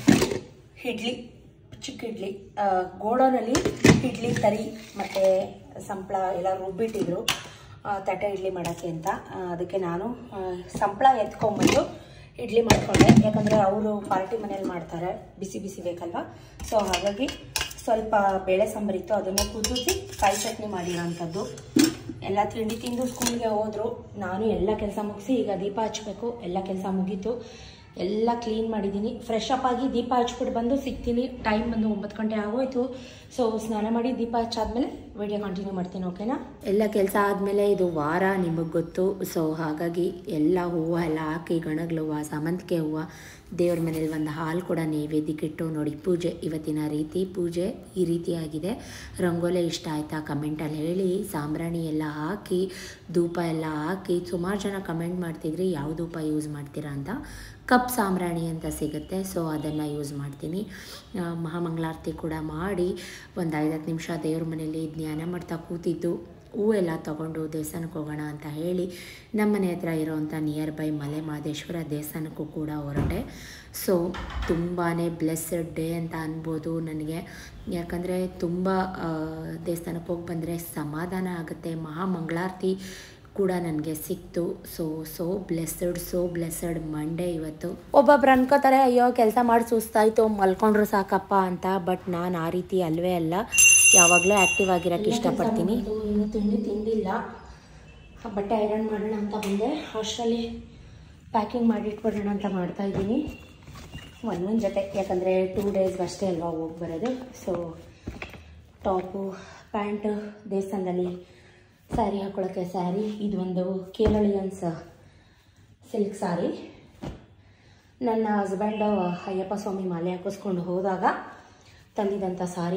ಇಡ್ಲಿ, ಚಿಕ್ಕ ಇಡ್ಲಿ, ಗೋಡೌನಲ್ಲಿ ಇಡ್ಲಿ ತರಿ ಮತ್ತು ಸಂಪಳ ಎಲ್ಲ ರುಬ್ಬಿಟ್ಟಿದ್ರು ತಟ್ಟೆ ಇಡ್ಲಿ ಮಾಡೋಕ್ಕೆ ಅಂತ. ಅದಕ್ಕೆ ನಾನು ಸಂಪಳ ಎತ್ಕೊಂಬಂದು ಇಡ್ಲಿ ಮಾಡಿಕೊಂಡೆ, ಯಾಕಂದರೆ ಅವರು ಪಾರ್ಟಿ ಮನೇಲಿ ಮಾಡ್ತಾರೆ, ಬಿಸಿ ಬಿಸಿ ಬೇಕಲ್ವ. ಸೊ ಹಾಗಾಗಿ ಸ್ವಲ್ಪ ಬೇಳೆ ಸಾಂಬಾರಿತ್ತು, ಅದನ್ನು ಕುದಿಸಿ ಕಾಯಿ ಚಟ್ನಿ ಮಾಡಿರೋಂಥದ್ದು. ಎಲ್ಲ ತಿಂಡಿ ತಿಂದು ಸ್ಕೂಲ್ಗೆ ಹೋದರು. ನಾನು ಎಲ್ಲ ಕೆಲಸ ಮುಗಿಸಿ ಈಗ ದೀಪ ಹಚ್ಚಬೇಕು. ಎಲ್ಲ ಕೆಲಸ ಮುಗೀತು, ಎಲ್ಲ ಕ್ಲೀನ್ ಮಾಡಿದ್ದೀನಿ. ಫ್ರೆಶ್ ಅಪ್ ಆಗಿ ದೀಪ ಹಚ್ಬಿಟ್ಟು ಬಂದು ಸಿಗ್ತೀನಿ. ಟೈಮ್ ಬಂದು 9 ಗಂಟೆ ಆಗೋಯ್ತು. ಸೊ ಸ್ನಾನ ಮಾಡಿ ದೀಪ ಹಚ್ಚಾದ್ಮೇಲೆ ವಿಡಿಯೋ ಕಂಟಿನ್ಯೂ ಮಾಡ್ತೀನಿ, ಓಕೆನಾ. ಎಲ್ಲ ಕೆಲಸ ಆದಮೇಲೆ ಇದು ವಾರ ನಿಮಗೆ ಗೊತ್ತು. ಸೊ ಹಾಗಾಗಿ ಎಲ್ಲ ಹೂವು ಎಲ್ಲ ಹಾಕಿ, ಗಣಗ್ಲ ಹೂವು, ಸಾಮಂತಿಗೆ ಹೂವು, ದೇವ್ರ ಮನೇಲಿ ಒಂದು ಹಾಲು ಕೂಡ ನೈವೇದ್ಯಕ್ಕಿಟ್ಟು ನೋಡಿ ಪೂಜೆ. ಇವತ್ತಿನ ರೀತಿ ಪೂಜೆ ಈ ರೀತಿಯಾಗಿದೆ. ರಂಗೋಲೆ ಇಷ್ಟ ಆಯಿತಾ ಕಮೆಂಟಲ್ಲಿ ಹೇಳಿ. ಸಾಂಬ್ರಾಣಿ ಎಲ್ಲ ಹಾಕಿ, ಧೂಪ ಎಲ್ಲ ಹಾಕಿ. ಸುಮಾರು ಜನ ಕಮೆಂಟ್ ಮಾಡ್ತಿದ್ರಿ ಯಾವ ಧೂಪ ಯೂಸ್ ಮಾಡ್ತೀರಾ ಅಂತ. ಕಪ್ ಸಾಂಬ್ರಾಣಿ ಅಂತ ಸಿಗುತ್ತೆ, ಸೊ ಅದನ್ನು ಯೂಸ್ ಮಾಡ್ತೀನಿ. ಮಹಾಮಂಗಳಾರತಿ ಕೂಡ ಮಾಡಿ ಒಂದು 5-10 ನಿಮಿಷ ದೇವ್ರ ಮನೇಲಿ ಧ್ಯಾನ ಮಾಡ್ತಾ ಕೂತಿದ್ದು. ಹೂವೆಲ್ಲ ತೊಗೊಂಡು ದೇವಸ್ಥಾನಕ್ಕೆ ಹೋಗೋಣ ಅಂತ ಹೇಳಿ ನಮ್ಮ ಮನೆ ಹತ್ರ ಇರೋವಂಥ ನಿಯರ್ ಬೈ ಮಲೆ ಮಹದೇಶ್ವರ ದೇವಸ್ಥಾನಕ್ಕೂ ಕೂಡ ಹೊರಟೆ. ಸೊ ತುಂಬಾ ಬ್ಲೆಸ್ಸಡ್ ಡೇ ಅಂತ ಅನ್ಬೋದು ನನಗೆ, ಯಾಕಂದರೆ ತುಂಬ ದೇವಸ್ಥಾನಕ್ಕೆ ಹೋಗಿ ಬಂದರೆ ಸಮಾಧಾನ ಆಗುತ್ತೆ. ಮಹಾಮಂಗಳಾರತಿ ಕೂಡ ನನಗೆ ಸಿಕ್ತು. ಸೋ ಬ್ಲೆಸ್ಸಡ್ ಮಂಡೇ ಇವತ್ತು. ಒಬ್ಬೊಬ್ರು ಅನ್ಕೋತಾರೆ ಅಯ್ಯೋ ಕೆಲಸ ಮಾಡಿ ಸುಸ್ತಾಯಿತು ಮಲ್ಕೊಂಡ್ರು ಸಾಕಪ್ಪ ಅಂತ. ಬಟ್ ನಾನು ಆ ರೀತಿ ಅಲ್ವೇ ಅಲ್ಲ, ಯಾವಾಗಲೂ ಆ್ಯಕ್ಟಿವ್ ಆಗಿರೋಕ್ಕೆ ಇಷ್ಟಪಡ್ತೀನಿ. ಇನ್ನು ತಿಂಡಿ ತಿಂದಿಲ್ಲ, ಬಟ್ಟೆ ಐರನ್ ಮಾಡೋಣ ಅಂತ ಬಂದೆ. ಅಷ್ಟರಲ್ಲಿ ಪ್ಯಾಕಿಂಗ್ ಮಾಡಿ ಇಟ್ಬಿಡೋಣ ಅಂತ ಮಾಡ್ತಾಯಿದ್ದೀನಿ ಒಂದೊಂದು ಜೊತೆ, ಯಾಕಂದರೆ 2 ಡೇಸ್ಗೆ ಅಷ್ಟೇ ಅಲ್ವಾ ಹೋಗಿ ಬರೋದು. ಸೊ ಟಾಪು, ಪ್ಯಾಂಟು, ದೇವಸ್ಥಾನದಲ್ಲಿ ಸ್ಯಾರಿ ಹಾಕ್ಕೊಳ್ಳೋಕ್ಕೆ ಸ್ಯಾರಿ. ಇದು ಒಂದು ಕೇರಳಿಯನ್ಸ್ ಸಿಲ್ಕ್ ಸ್ಯಾರಿ. ನನ್ನ ಹಸ್ಬೆಂಡು ಅಯ್ಯಪ್ಪ ಸ್ವಾಮಿ ಮಾಲೆ ಹಾಕಿಸ್ಕೊಂಡು ಹೋದಾಗ ತಂದಿದ್ದಂಥ ಸಾರಿ.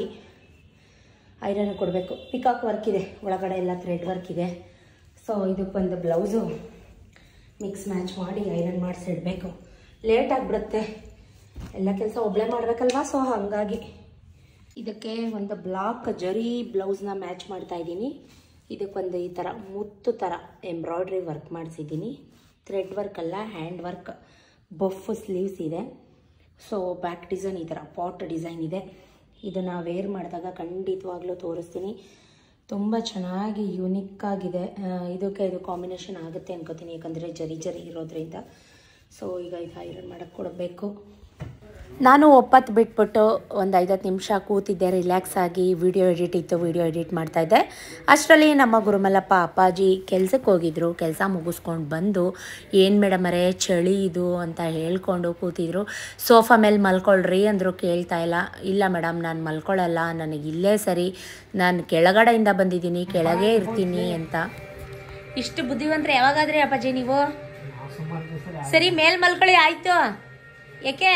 ಐರನ್ ಕೊಡಬೇಕು. ಪಿಕಾಕ್ ವರ್ಕ್ ಇದೆ, ಒಳಗಡೆ ಎಲ್ಲ ಥ್ರೆಡ್ ವರ್ಕ್ ಇದೆ. ಸೊ ಇದಕ್ಕೊಂದು ಬ್ಲೌಸು ಮಿಕ್ಸ್ ಮ್ಯಾಚ್ ಮಾಡಿ ಐರನ್ ಮಾಡಿಸಿಡ್ಬೇಕು. ಲೇಟ್ ಆಗಿಬಿಡುತ್ತೆ, ಎಲ್ಲ ಕೆಲಸ ಒಬ್ಬಳೇ ಮಾಡಬೇಕಲ್ವಾ. ಸೊ ಹಾಗಾಗಿ ಇದಕ್ಕೆ ಒಂದು ಬ್ಲಾಕ್ ಜರಿ ಬ್ಲೌಸ್ನ ಮ್ಯಾಚ್ ಮಾಡ್ತಾಯಿದ್ದೀನಿ. ಇದಕ್ಕೊಂದು ಈ ಥರ ಮುತ್ತು ಥರ ಎಂಬ್ರಾಯ್ಡ್ರಿ ವರ್ಕ್ ಮಾಡಿಸಿದ್ದೀನಿ. ಥ್ರೆಡ್ ವರ್ಕ್ ಅಲ್ಲ, ಹ್ಯಾಂಡ್ ವರ್ಕ್. ಬಫ್ ಸ್ಲೀವ್ಸ್ ಇದೆ. ಸೊ ಬ್ಯಾಕ್ ಡಿಸೈನ್ ಈ ಥರ ಪಾಟ್ ಡಿಸೈನ್ ಇದೆ. ಇದನ್ನು ವೇರ್ ಮಾಡಿದಾಗ ಖಂಡಿತವಾಗ್ಲೂ ತೋರಿಸ್ತೀನಿ. ತುಂಬ ಚೆನ್ನಾಗಿ ಯುನಿಕ್ಕಾಗಿದೆ. ಇದಕ್ಕೆ ಇದು ಕಾಂಬಿನೇಷನ್ ಆಗುತ್ತೆ ಅನ್ಕೋತೀನಿ, ಯಾಕಂದರೆ ಜರಿ ಇರೋದ್ರಿಂದ. ಸೊ ಈಗ ಇದು ಐರನ್ ಮಾಡೋಕ್ಕೆ ಕೊಡಬೇಕು. ನಾನು ಒಪ್ಪತ್ತು ಬಿಟ್ಬಿಟ್ಟು ಒಂದು 5-10 ನಿಮಿಷ ಕೂತಿದ್ದೆ, ರಿಲ್ಯಾಕ್ಸ್ ಆಗಿ ವಿಡಿಯೋ ಎಡಿಟ್ ಮಾಡ್ತಾಯಿದ್ದೆ. ಅಷ್ಟರಲ್ಲಿ ನಮ್ಮ ಗುರುಮಲ್ಲಪ್ಪ ಅಪ್ಪಾಜಿ ಕೆಲ್ಸಕ್ಕೆ ಹೋಗಿದ್ರು. ಕೆಲಸ ಮುಗಿಸ್ಕೊಂಡು ಬಂದು ಏನು ಮೇಡಮರೇ ಚಳಿ ಇದು ಅಂತ ಹೇಳ್ಕೊಂಡು ಕೂತಿದ್ರು. ಸೋಫಾ ಮೇಲೆ ಮಲ್ಕೊಳ್ರಿ ಅಂದರು, ಕೇಳ್ತಾ ಇಲ್ಲ ಮೇಡಮ್ ನಾನು ಮಲ್ಕೊಳ್ಳಲ್ಲ, ನನಗೆ ಇಲ್ಲೇ ಸರಿ, ನಾನು ಕೆಳಗಡೆಯಿಂದ ಬಂದಿದ್ದೀನಿ, ಕೆಳಗೆ ಇರ್ತೀನಿ ಅಂತ. ಇಷ್ಟು ಬುದ್ಧಿವಂತರೆ ಯಾವಾಗಾದ್ರಿ ಅಪ್ಪಾಜಿ ನೀವು? ಸರಿ ಮೇಲ್ ಮಲ್ಕೊಳ್ಳಿ ಆಯಿತು. ಯಾಕೆ?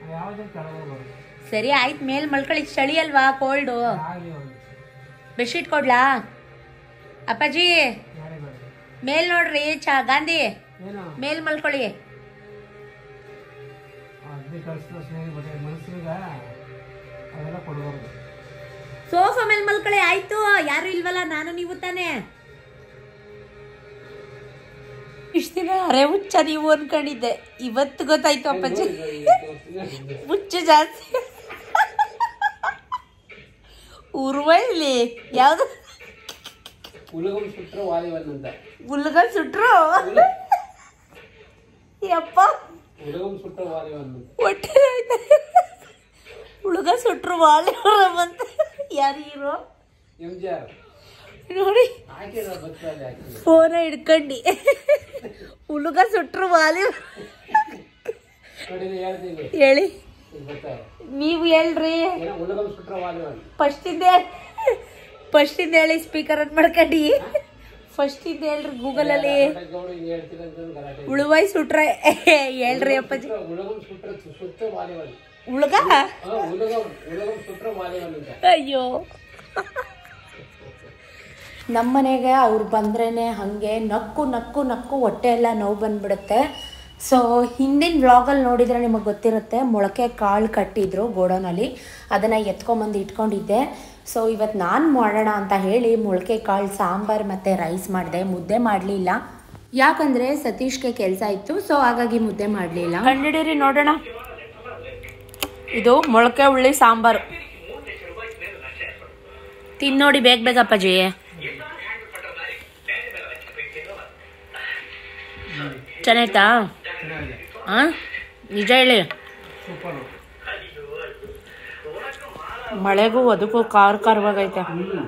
ಸರಿ ಆಯ್ತು, ಮೇಲ್ ಮಲ್ಕೊಳ್ಳಿ, ಚಳಿ ಅಲ್ವಾ, ಕೋಲ್ಡು. ಬೆಡ್ಶೀಟ್ ಕೊಡ್ಲಾ ಅಪ್ಪಾಜಿ? ಮೇಲ್ ನೋಡ್ರಿ ಗಾಂಧಿ, ಮೇಲ್ ಮಲ್ಕೊಳ್ಳಿ. ಸೋಫಾ ಮೇಲ್ ಮಲ್ಕೊಳ್ಳಿ ಆಯ್ತು. ಯಾರು ಇಲ್ವಲ್ಲ, ನಾನು ನೀವು ತಾನೆ. ಇಷ್ಟು ದಿನ ಅರೆ ಹುಚ್ಚ ನೀವು ಅನ್ಕೊಂಡಿದ್ದೆ, ಇವತ್ತು ಗೊತ್ತಾಯ್ತು ಅಪ್ಪಾಜಿ ಹುಚ್ಚ ಜಾಸ್ತಿ. ಉರ್ವಳ್ಳಿ ಯಾವ್ದು ಉಲ್ಗಲ್ ಸುಟ್ರು ಯಪ್ಪ ಹೊಟ್ಟೆ ಉಳ್ಗ ಸುಟ್ರು ವಾಲಿವರಂ ಅಂತ. ಯಾರು ಹೀರೋ ನೋಡಿ, ಫೋನ ಹಿಡ್ಕೊಂಡಿ ಉಳುಗ ಸುಟ್ರು ವಾಲಿ. ಹೇಳಿ, ನೀವು ಹೇಳ್ರಿ ಫಸ್ಟಿಂದ ಹೇಳಿ, ಸ್ಪೀಕರ್ ಆನ್ ಮಾಡ್ಕೊಂಡಿ. ಫಸ್ಟಿಂದ ಹೇಳ್ರಿ ಗೂಗಲಲ್ಲಿ ಉಳುವಾಯ್ ಸುಟ್ರೆ ಹೇಳ್ರಿ ಅಪ್ಪಾಜಿ. ಉಳ್ಗ ಅಯ್ಯೋ, ನಮ್ಮನೆಗೆ ಅವ್ರು ಬಂದ್ರೇ ಹಾಗೆ ನಕ್ಕು ನಕ್ಕು ನಕ್ಕು ಹೊಟ್ಟೆ ಎಲ್ಲ ನೋವು ಬಂದುಬಿಡುತ್ತೆ. ಸೊ ಹಿಂದಿನ ವ್ಲಾಗಲ್ಲಿ ನೋಡಿದರೆ ನಿಮಗೆ ಗೊತ್ತಿರುತ್ತೆ, ಮೊಳಕೆ ಕಾಳು ಕಟ್ಟಿದ್ರು ಗೋಡೌನಲ್ಲಿ, ಅದನ್ನು ಎತ್ಕೊಂಬಂದು ಇಟ್ಕೊಂಡಿದ್ದೆ. ಸೊ ಇವತ್ತು ನಾನು ಮಾಡೋಣ ಅಂತ ಹೇಳಿ ಮೊಳಕೆ ಕಾಳು ಸಾಂಬಾರು ಮತ್ತು ರೈಸ್ ಮಾಡಿದೆ. ಮುದ್ದೆ ಮಾಡಲಿಲ್ಲ, ಯಾಕಂದರೆ ಸತೀಶ್ಗೆ ಕೆಲಸ ಇತ್ತು. ಸೊ ಹಾಗಾಗಿ ಮುದ್ದೆ ಮಾಡಲಿಲ್ಲ. ಕಂಡಿಡೀರಿ ನೋಡೋಣ. ಇದು ಮೊಳಕೆ ಉಳ್ಳಿ ಸಾಂಬಾರು, ತಿನ್ನೋಡಿ ಬೇಗ ಬೇಗ ಅಪ್ಪಾಜಿ. ಚೆನ್ನಾಯ್ತಾ? ಹಾಂ ನಿಜ ಹೇಳಿ. ಮಳೆಗೂ ಅದಕ್ಕೂ ಖಾರವಾಗೈತೆ.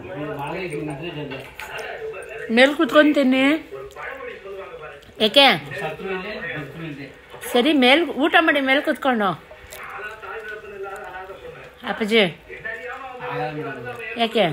ಮೇಲ್ ಕುತ್ಕೊಂತೀನಿ. ಯಾಕೆ? ಸರಿ ಮೇಲ್ ಊಟ ಮಾಡಿ ಮೇಲೆ ಕುತ್ಕೊಂಡು. ಅಪ್ಪಾಜಿ ಯಾಕೆ?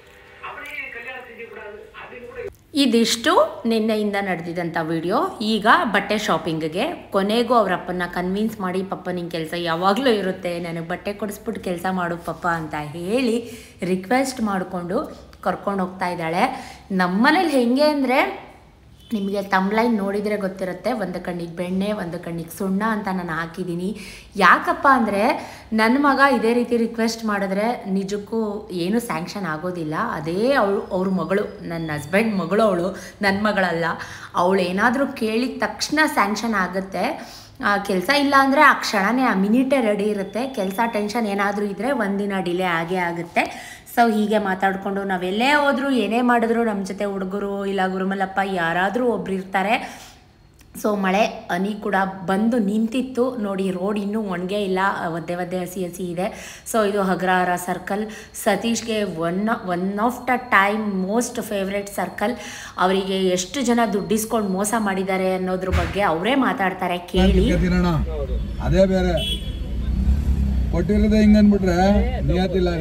ಇದಿಷ್ಟು ನಿನ್ನೆಯಿಂದ ನಡೆದಿದ್ದಂಥ ವಿಡಿಯೋ. ಈಗ ಬಟ್ಟೆ ಶಾಪಿಂಗಿಗೆ ಕೊನೆಗೂ ಅವ್ರ ಅಪ್ಪನ ಕನ್ವಿನ್ಸ್ ಮಾಡಿ, ಪಪ್ಪ ನಿನ್ನ ಕೆಲಸ ಯಾವಾಗಲೂ ಇರುತ್ತೆ, ನನಗೆ ಬಟ್ಟೆ ಕೊಡಿಸ್ಬಿಟ್ಟು ಕೆಲಸ ಮಾಡು ಪಪ್ಪ ಅಂತ ಹೇಳಿ ರಿಕ್ವೆಸ್ಟ್ ಮಾಡಿಕೊಂಡು ಕರ್ಕೊಂಡು ಹೋಗ್ತಾ ಇದ್ದಾಳೆ. ನಮ್ಮನೇಲಿ ಹೆಂಗೆ ಅಂದರೆ, ನಿಮಗೆ ತಮ್ಲೈನ್ ನೋಡಿದರೆ ಗೊತ್ತಿರುತ್ತೆ, ಒಂದು ಕಣ್ಣಿಗೆ ಬೆಣ್ಣೆ ಒಂದು ಕಣ್ಣಿಗೆ ಸುಣ್ಣ ಅಂತ ನಾನು ಹಾಕಿದ್ದೀನಿ. ಯಾಕಪ್ಪ ಅಂದರೆ ನನ್ನ ಮಗ ಇದೇ ರೀತಿ ರಿಕ್ವೆಸ್ಟ್ ಮಾಡಿದ್ರೆ ನಿಜಕ್ಕೂ ಏನೂ ಸ್ಯಾಂಕ್ಷನ್ ಆಗೋದಿಲ್ಲ. ಅದೇ ಅವ್ರ ಮಗಳು, ನನ್ನ ಹಸ್ಬೆಂಡ್ ಮಗಳು ಅವಳು, ನನ್ನ ಮಗಳಲ್ಲ. ಅವಳು ಏನಾದರೂ ಕೇಳಿದ ತಕ್ಷಣ ಸ್ಯಾಂಕ್ಷನ್ ಆಗುತ್ತೆ. ಕೆಲಸ ಇಲ್ಲ ಅಂದರೆ ಆ ಕ್ಷಣನೇ ಆ ಮಿನಿಟೇ ರೆಡಿ ಇರುತ್ತೆ. ಕೆಲಸ ಟೆನ್ಷನ್ ಏನಾದರೂ ಇದ್ದರೆ ಒಂದಿನ ಡಿಲೇ ಆಗೇ ಆಗುತ್ತೆ. ಸೊ ಹೀಗೆ ಮಾತಾಡಿಕೊಂಡು ನಾವೆಲ್ಲೇ ಹೋದರೂ ಏನೇ ಮಾಡಿದ್ರು ನಮ್ಮ ಜೊತೆ ಹುಡುಗರು ಇಲ್ಲ ಗುರುಮಲ್ಲಪ್ಪ ಯಾರಾದರೂ ಒಬ್ರು ಇರ್ತಾರೆ. ಸೊ ಮಳೆ ಹನಿ ಕೂಡ ಬಂದು ನಿಂತಿತ್ತು ನೋಡಿ. ರೋಡ್ ಇನ್ನೂ ಒಣಗೇ ಇಲ್ಲ, ಒದ್ದೆ ಹಸಿ ಇದೆ. ಸೊ ಇದು ಅಗ್ರಹಾರ ಸರ್ಕಲ್, ಸತೀಶ್ಗೆ one of the time most favourite circle. ಅವರಿಗೆ ಎಷ್ಟು ಜನ ದುಡ್ಡಿಸ್ಕೊಂಡು ಮೋಸ ಮಾಡಿದ್ದಾರೆ ಅನ್ನೋದ್ರ ಬಗ್ಗೆ ಅವರೇ ಮಾತಾಡ್ತಾರೆ, ಕೇಳಿ. ಅದೇ ಬೇರೆ ಕೊಟ್ಟಿರೋದೇ ಹಿಂಗೆ ಅಂದ್ಬಿಟ್ರೆ ನಿಯತ್ತಿಲ್ಲ.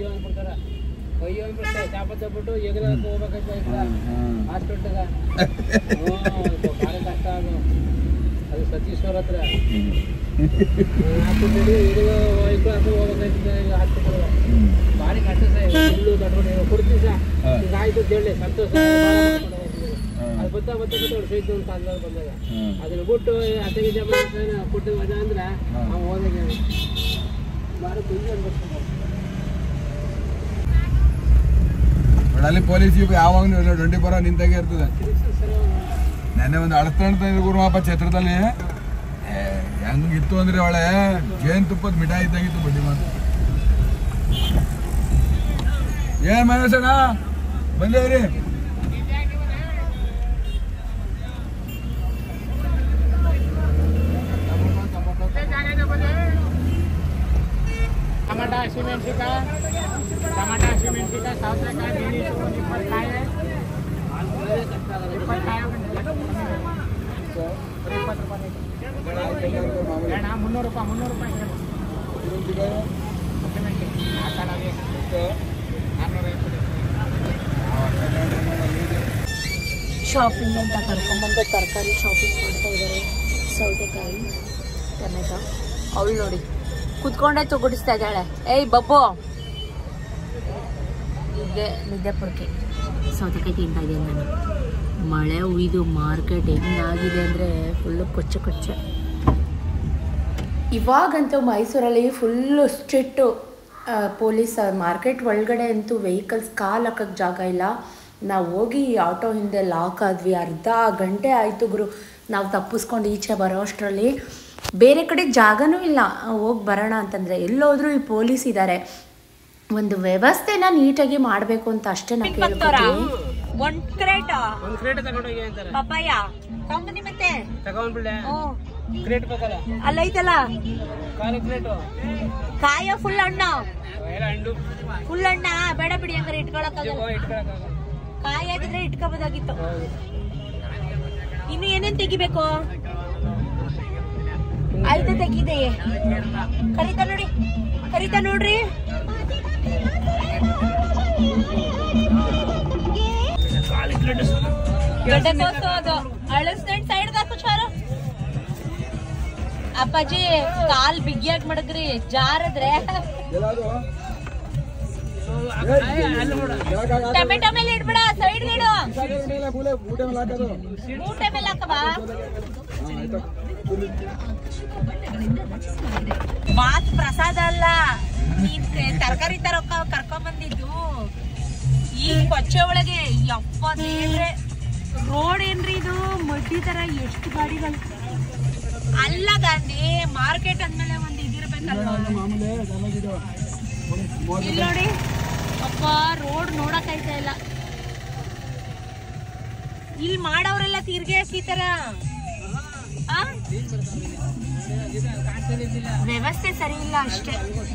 ಚಾಪತ್ತಬಿಟ್ಟು ಹೋಗ್ಬೇಕಾಯ್ತು ಹಾಸ್ಪಿಟ್ಲ್ಗೆ. ಭಾಳ ಕಷ್ಟ ಅದು ಸತೀಶ್ವರ ಹತ್ರ ಹೋಗ್ಬೇಕಾಯ್ತದೆ ಹಾಸ್ಪಿಟಲ್. ಭಾರಿ ಕಷ್ಟ ಸರ್, ಇಲ್ಲು ದೊಡ್ಡ ಕೊಡ್ತೀವಿ ಸರ್, ಈಗ ಆಯ್ತು ಅಂತ ಹೇಳಿ ಸಂತೋಷ. ಅದು ಬತ್ತಾ ಸೈತು ಅಂತ ಅಂದಾಗ ಬಂದಾಗ ಅದನ್ನ ಬಿಟ್ಟು ಹತ್ತಿಗೆ ಜಮ ಕೊಟ್ಟು ವಜಾ ಅಂದ್ರೆ ನಾವು ಹೋದಾಗ ಭಾರಿ ಖುಷಿ ಅನ್ಬೇಕು. ಅಲ್ಲಿ ಪೊಲೀಸ್ ಯಾವಾಗ 24 ನಿಂತಾಗೆ ಇರ್ತದೆ. ನೆನ್ನೆ ಒಂದು ಅಳತಾಡ್ತಾ ಗುರುಮಪ್ಪ ಛತ್ರದಲ್ಲಿ ಹೆಂಗಿತ್ತು ಅಂದ್ರೆ ಒಳ್ಳೆ ಜೇನುತುಪ್ಪದ ಮಿಠಾಯಿ ಇದ್ದಾಗಿತ್ತು. ಬಡ್ಡಿ ಮಾತು ಏನ್ ಮಹೇಶಣ್ಣ ಬಂದೇವ್ರಿ? ಟಮಾಟ ಹಸಿಮೆಣಸಿಕಾಯಿ ಸೌತೆಕಾಯಿ ಬೀನೀಸು 20 ಕಾಯಿ 300 ರೂಪಾಯಿ ಶಾಪಿಂಗ್ ಅಂತ ಕರ್ಕೊಂಡ್ಬಂದು ತರಕಾರಿ ಶಾಪಿಂಗ್ ಮಾಡ್ತಾ ಇದ್ದಾರೆ. ಸೌತೆಕಾಯಿ, ಟೊಮೆಟೊ. ಅವಳು ನೋಡಿ ಕುತ್ಕೊಂಡೆ ತಗೊಡಿಸ್ತಾ ಇದ್ದಾಳೆ. ಏಯ್ ಬಬ್ಬು, ನಿದ್ದೆ ಪುರ್ಕೆ ಸೌತೆಕಾಯಿ ತಿಂತಾ ಇದ್ದೀನಿ ನಾನು. ಮಳೆ ಉಯ್ದು ಮಾರ್ಕೆಟ್ ಹೆಂಗಾಗಿದೆ ಅಂದರೆ ಫುಲ್ಲು ಕೊಚ್ಚೆ. ಇವಾಗಂತೂ ಮೈಸೂರಲ್ಲಿ ಫುಲ್ಲು ಸ್ಟ್ರಿಕ್ಟು ಪೊಲೀಸ್. ಮಾರ್ಕೆಟ್ ಒಳಗಡೆ ಅಂತೂ ವೆಹಿಕಲ್ಸ್ ಕಾಲು ಹಾಕೋಕ್ಕೆ ಜಾಗ ಇಲ್ಲ. ನಾವು ಹೋಗಿ ಆಟೋ ಹಿಂದೆ ಲಾಕ್ ಆದ್ವಿ. ಅರ್ಧ ಗಂಟೆ ಆಯಿತು ಗುರು ನಾವು ತಪ್ಪಿಸ್ಕೊಂಡು ಈಚೆ ಬರೋ ಅಷ್ಟರಲ್ಲಿ. ಬೇರೆ ಕಡೆ ಜಾಗನೂ ಇಲ್ಲ ಹೋಗಿ ಬರೋಣ ಅಂತಂದರೆ. ಎಲ್ಲೋದ್ರೂ ಈ ಪೊಲೀಸ್ ಇದ್ದಾರೆ. ಒಂದು ವ್ಯವಸ್ಥೆನ ನೀಟಾಗಿ ಮಾಡಬೇಕು ಅಂತ ಅಷ್ಟೇ ನಾವು ಕೇಳ್ತೀವಿ. ಒಂದ್ ಕ್ರೇಟ್ ತಗೊಂಡೋಗಿ ಅಂತಾರೆ. ಪಪ್ಪಾಯ ತಗೊಂಬನ್ನಿ ಮತ್ತೆ ತಗೊಂಡ್ಬಿಡ್ಲೆ ಕ್ರೇಟ್ ಬೇಕಲ್ಲ ಅಲ್ಲೈತಲ್ಲ ಕಾಲು ಕ್ರೇಟು ಕಾಯ ಫುಲ್ ಹಣ್ಣ ಹಣ್ಣು ಫುಲ್ ಹಣ್ಣ ಬೇಡ ಬಿಡಿ ಹಂಗಾರೆ ಇಟ್ಕೊಳಕ್ಕಾಗಲ್ಲ. ಕಾಯಿ ಆಗಿದ್ರೆ ಇಟ್ಕೋಬೋದಾಗಿತ್ತು. ಇನ್ನು ಏನೇನ್ ತೆಗಿಬೇಕು? ಆಯ್ತು ತೆಗಿದೆ. ಕರಿತಾ ನೋಡ್ರಿ. ಗಡ್ಡೆಕೋಸು ಅದು ಅಳಸ್ನೆಂಟ್ ಸೈಡ್ ಹಾಕು ಚಾರು. ಅಪ್ಪಾಜಿ ಕಾಲ್ ಬಿಗಿಯಾಗಿ ಮಡಗ್ರಿ, ಜಾರದ್ರೆ ಟೊಮೆಟೊ ಮೇಲೆ ಇಡ್ಬೇಡ, ಸೈಡ್ ಇಡು. ಊಟ ಮೇಲೆ ಹಾಕವಾ? ಮಾತ್ ಪ್ರಸಾದ ಅಲ್ಲ, ನೀನ್ ತರಕಾರಿ ತರಕ ಕರ್ಕೊಂಡ್ ಬಂದಿದ್ದು. ಈ ಕೊಚ್ಚೆ ಒಳಗೆ ಯಪ್ಪ ದೇವ್ರೆ, ರೋಡ್ ಏನ್ರಿ ಇದು ಮಡ್ಡಿ ತರ ಎಷ್ಟು ಗಾಡಿಗಳು. ಅಲ್ಲ ಗಾಂಧಿ, ಮಾರ್ಕೆಟ್ ಅಂದ್ಮೇಲೆ ಒಂದ್ ಇದಿರ್ಬೇಕಲ್ವಾ. ಇಲ್ಲಿ ನೋಡಿ ಅಪ್ಪ, ರೋಡ್ ನೋಡಕ್ ಆಯ್ತಾ ಇಲ್ಲ. ಇಲ್ಲಿ ಮಾಡೋರೆಲ್ಲ ತಿರ್ಗಿ ಹಾಕಿತಾರ. ವ್ಯವಸ್ಥೆ ಸರಿ ಇಲ್ಲ ಅಷ್ಟೇ.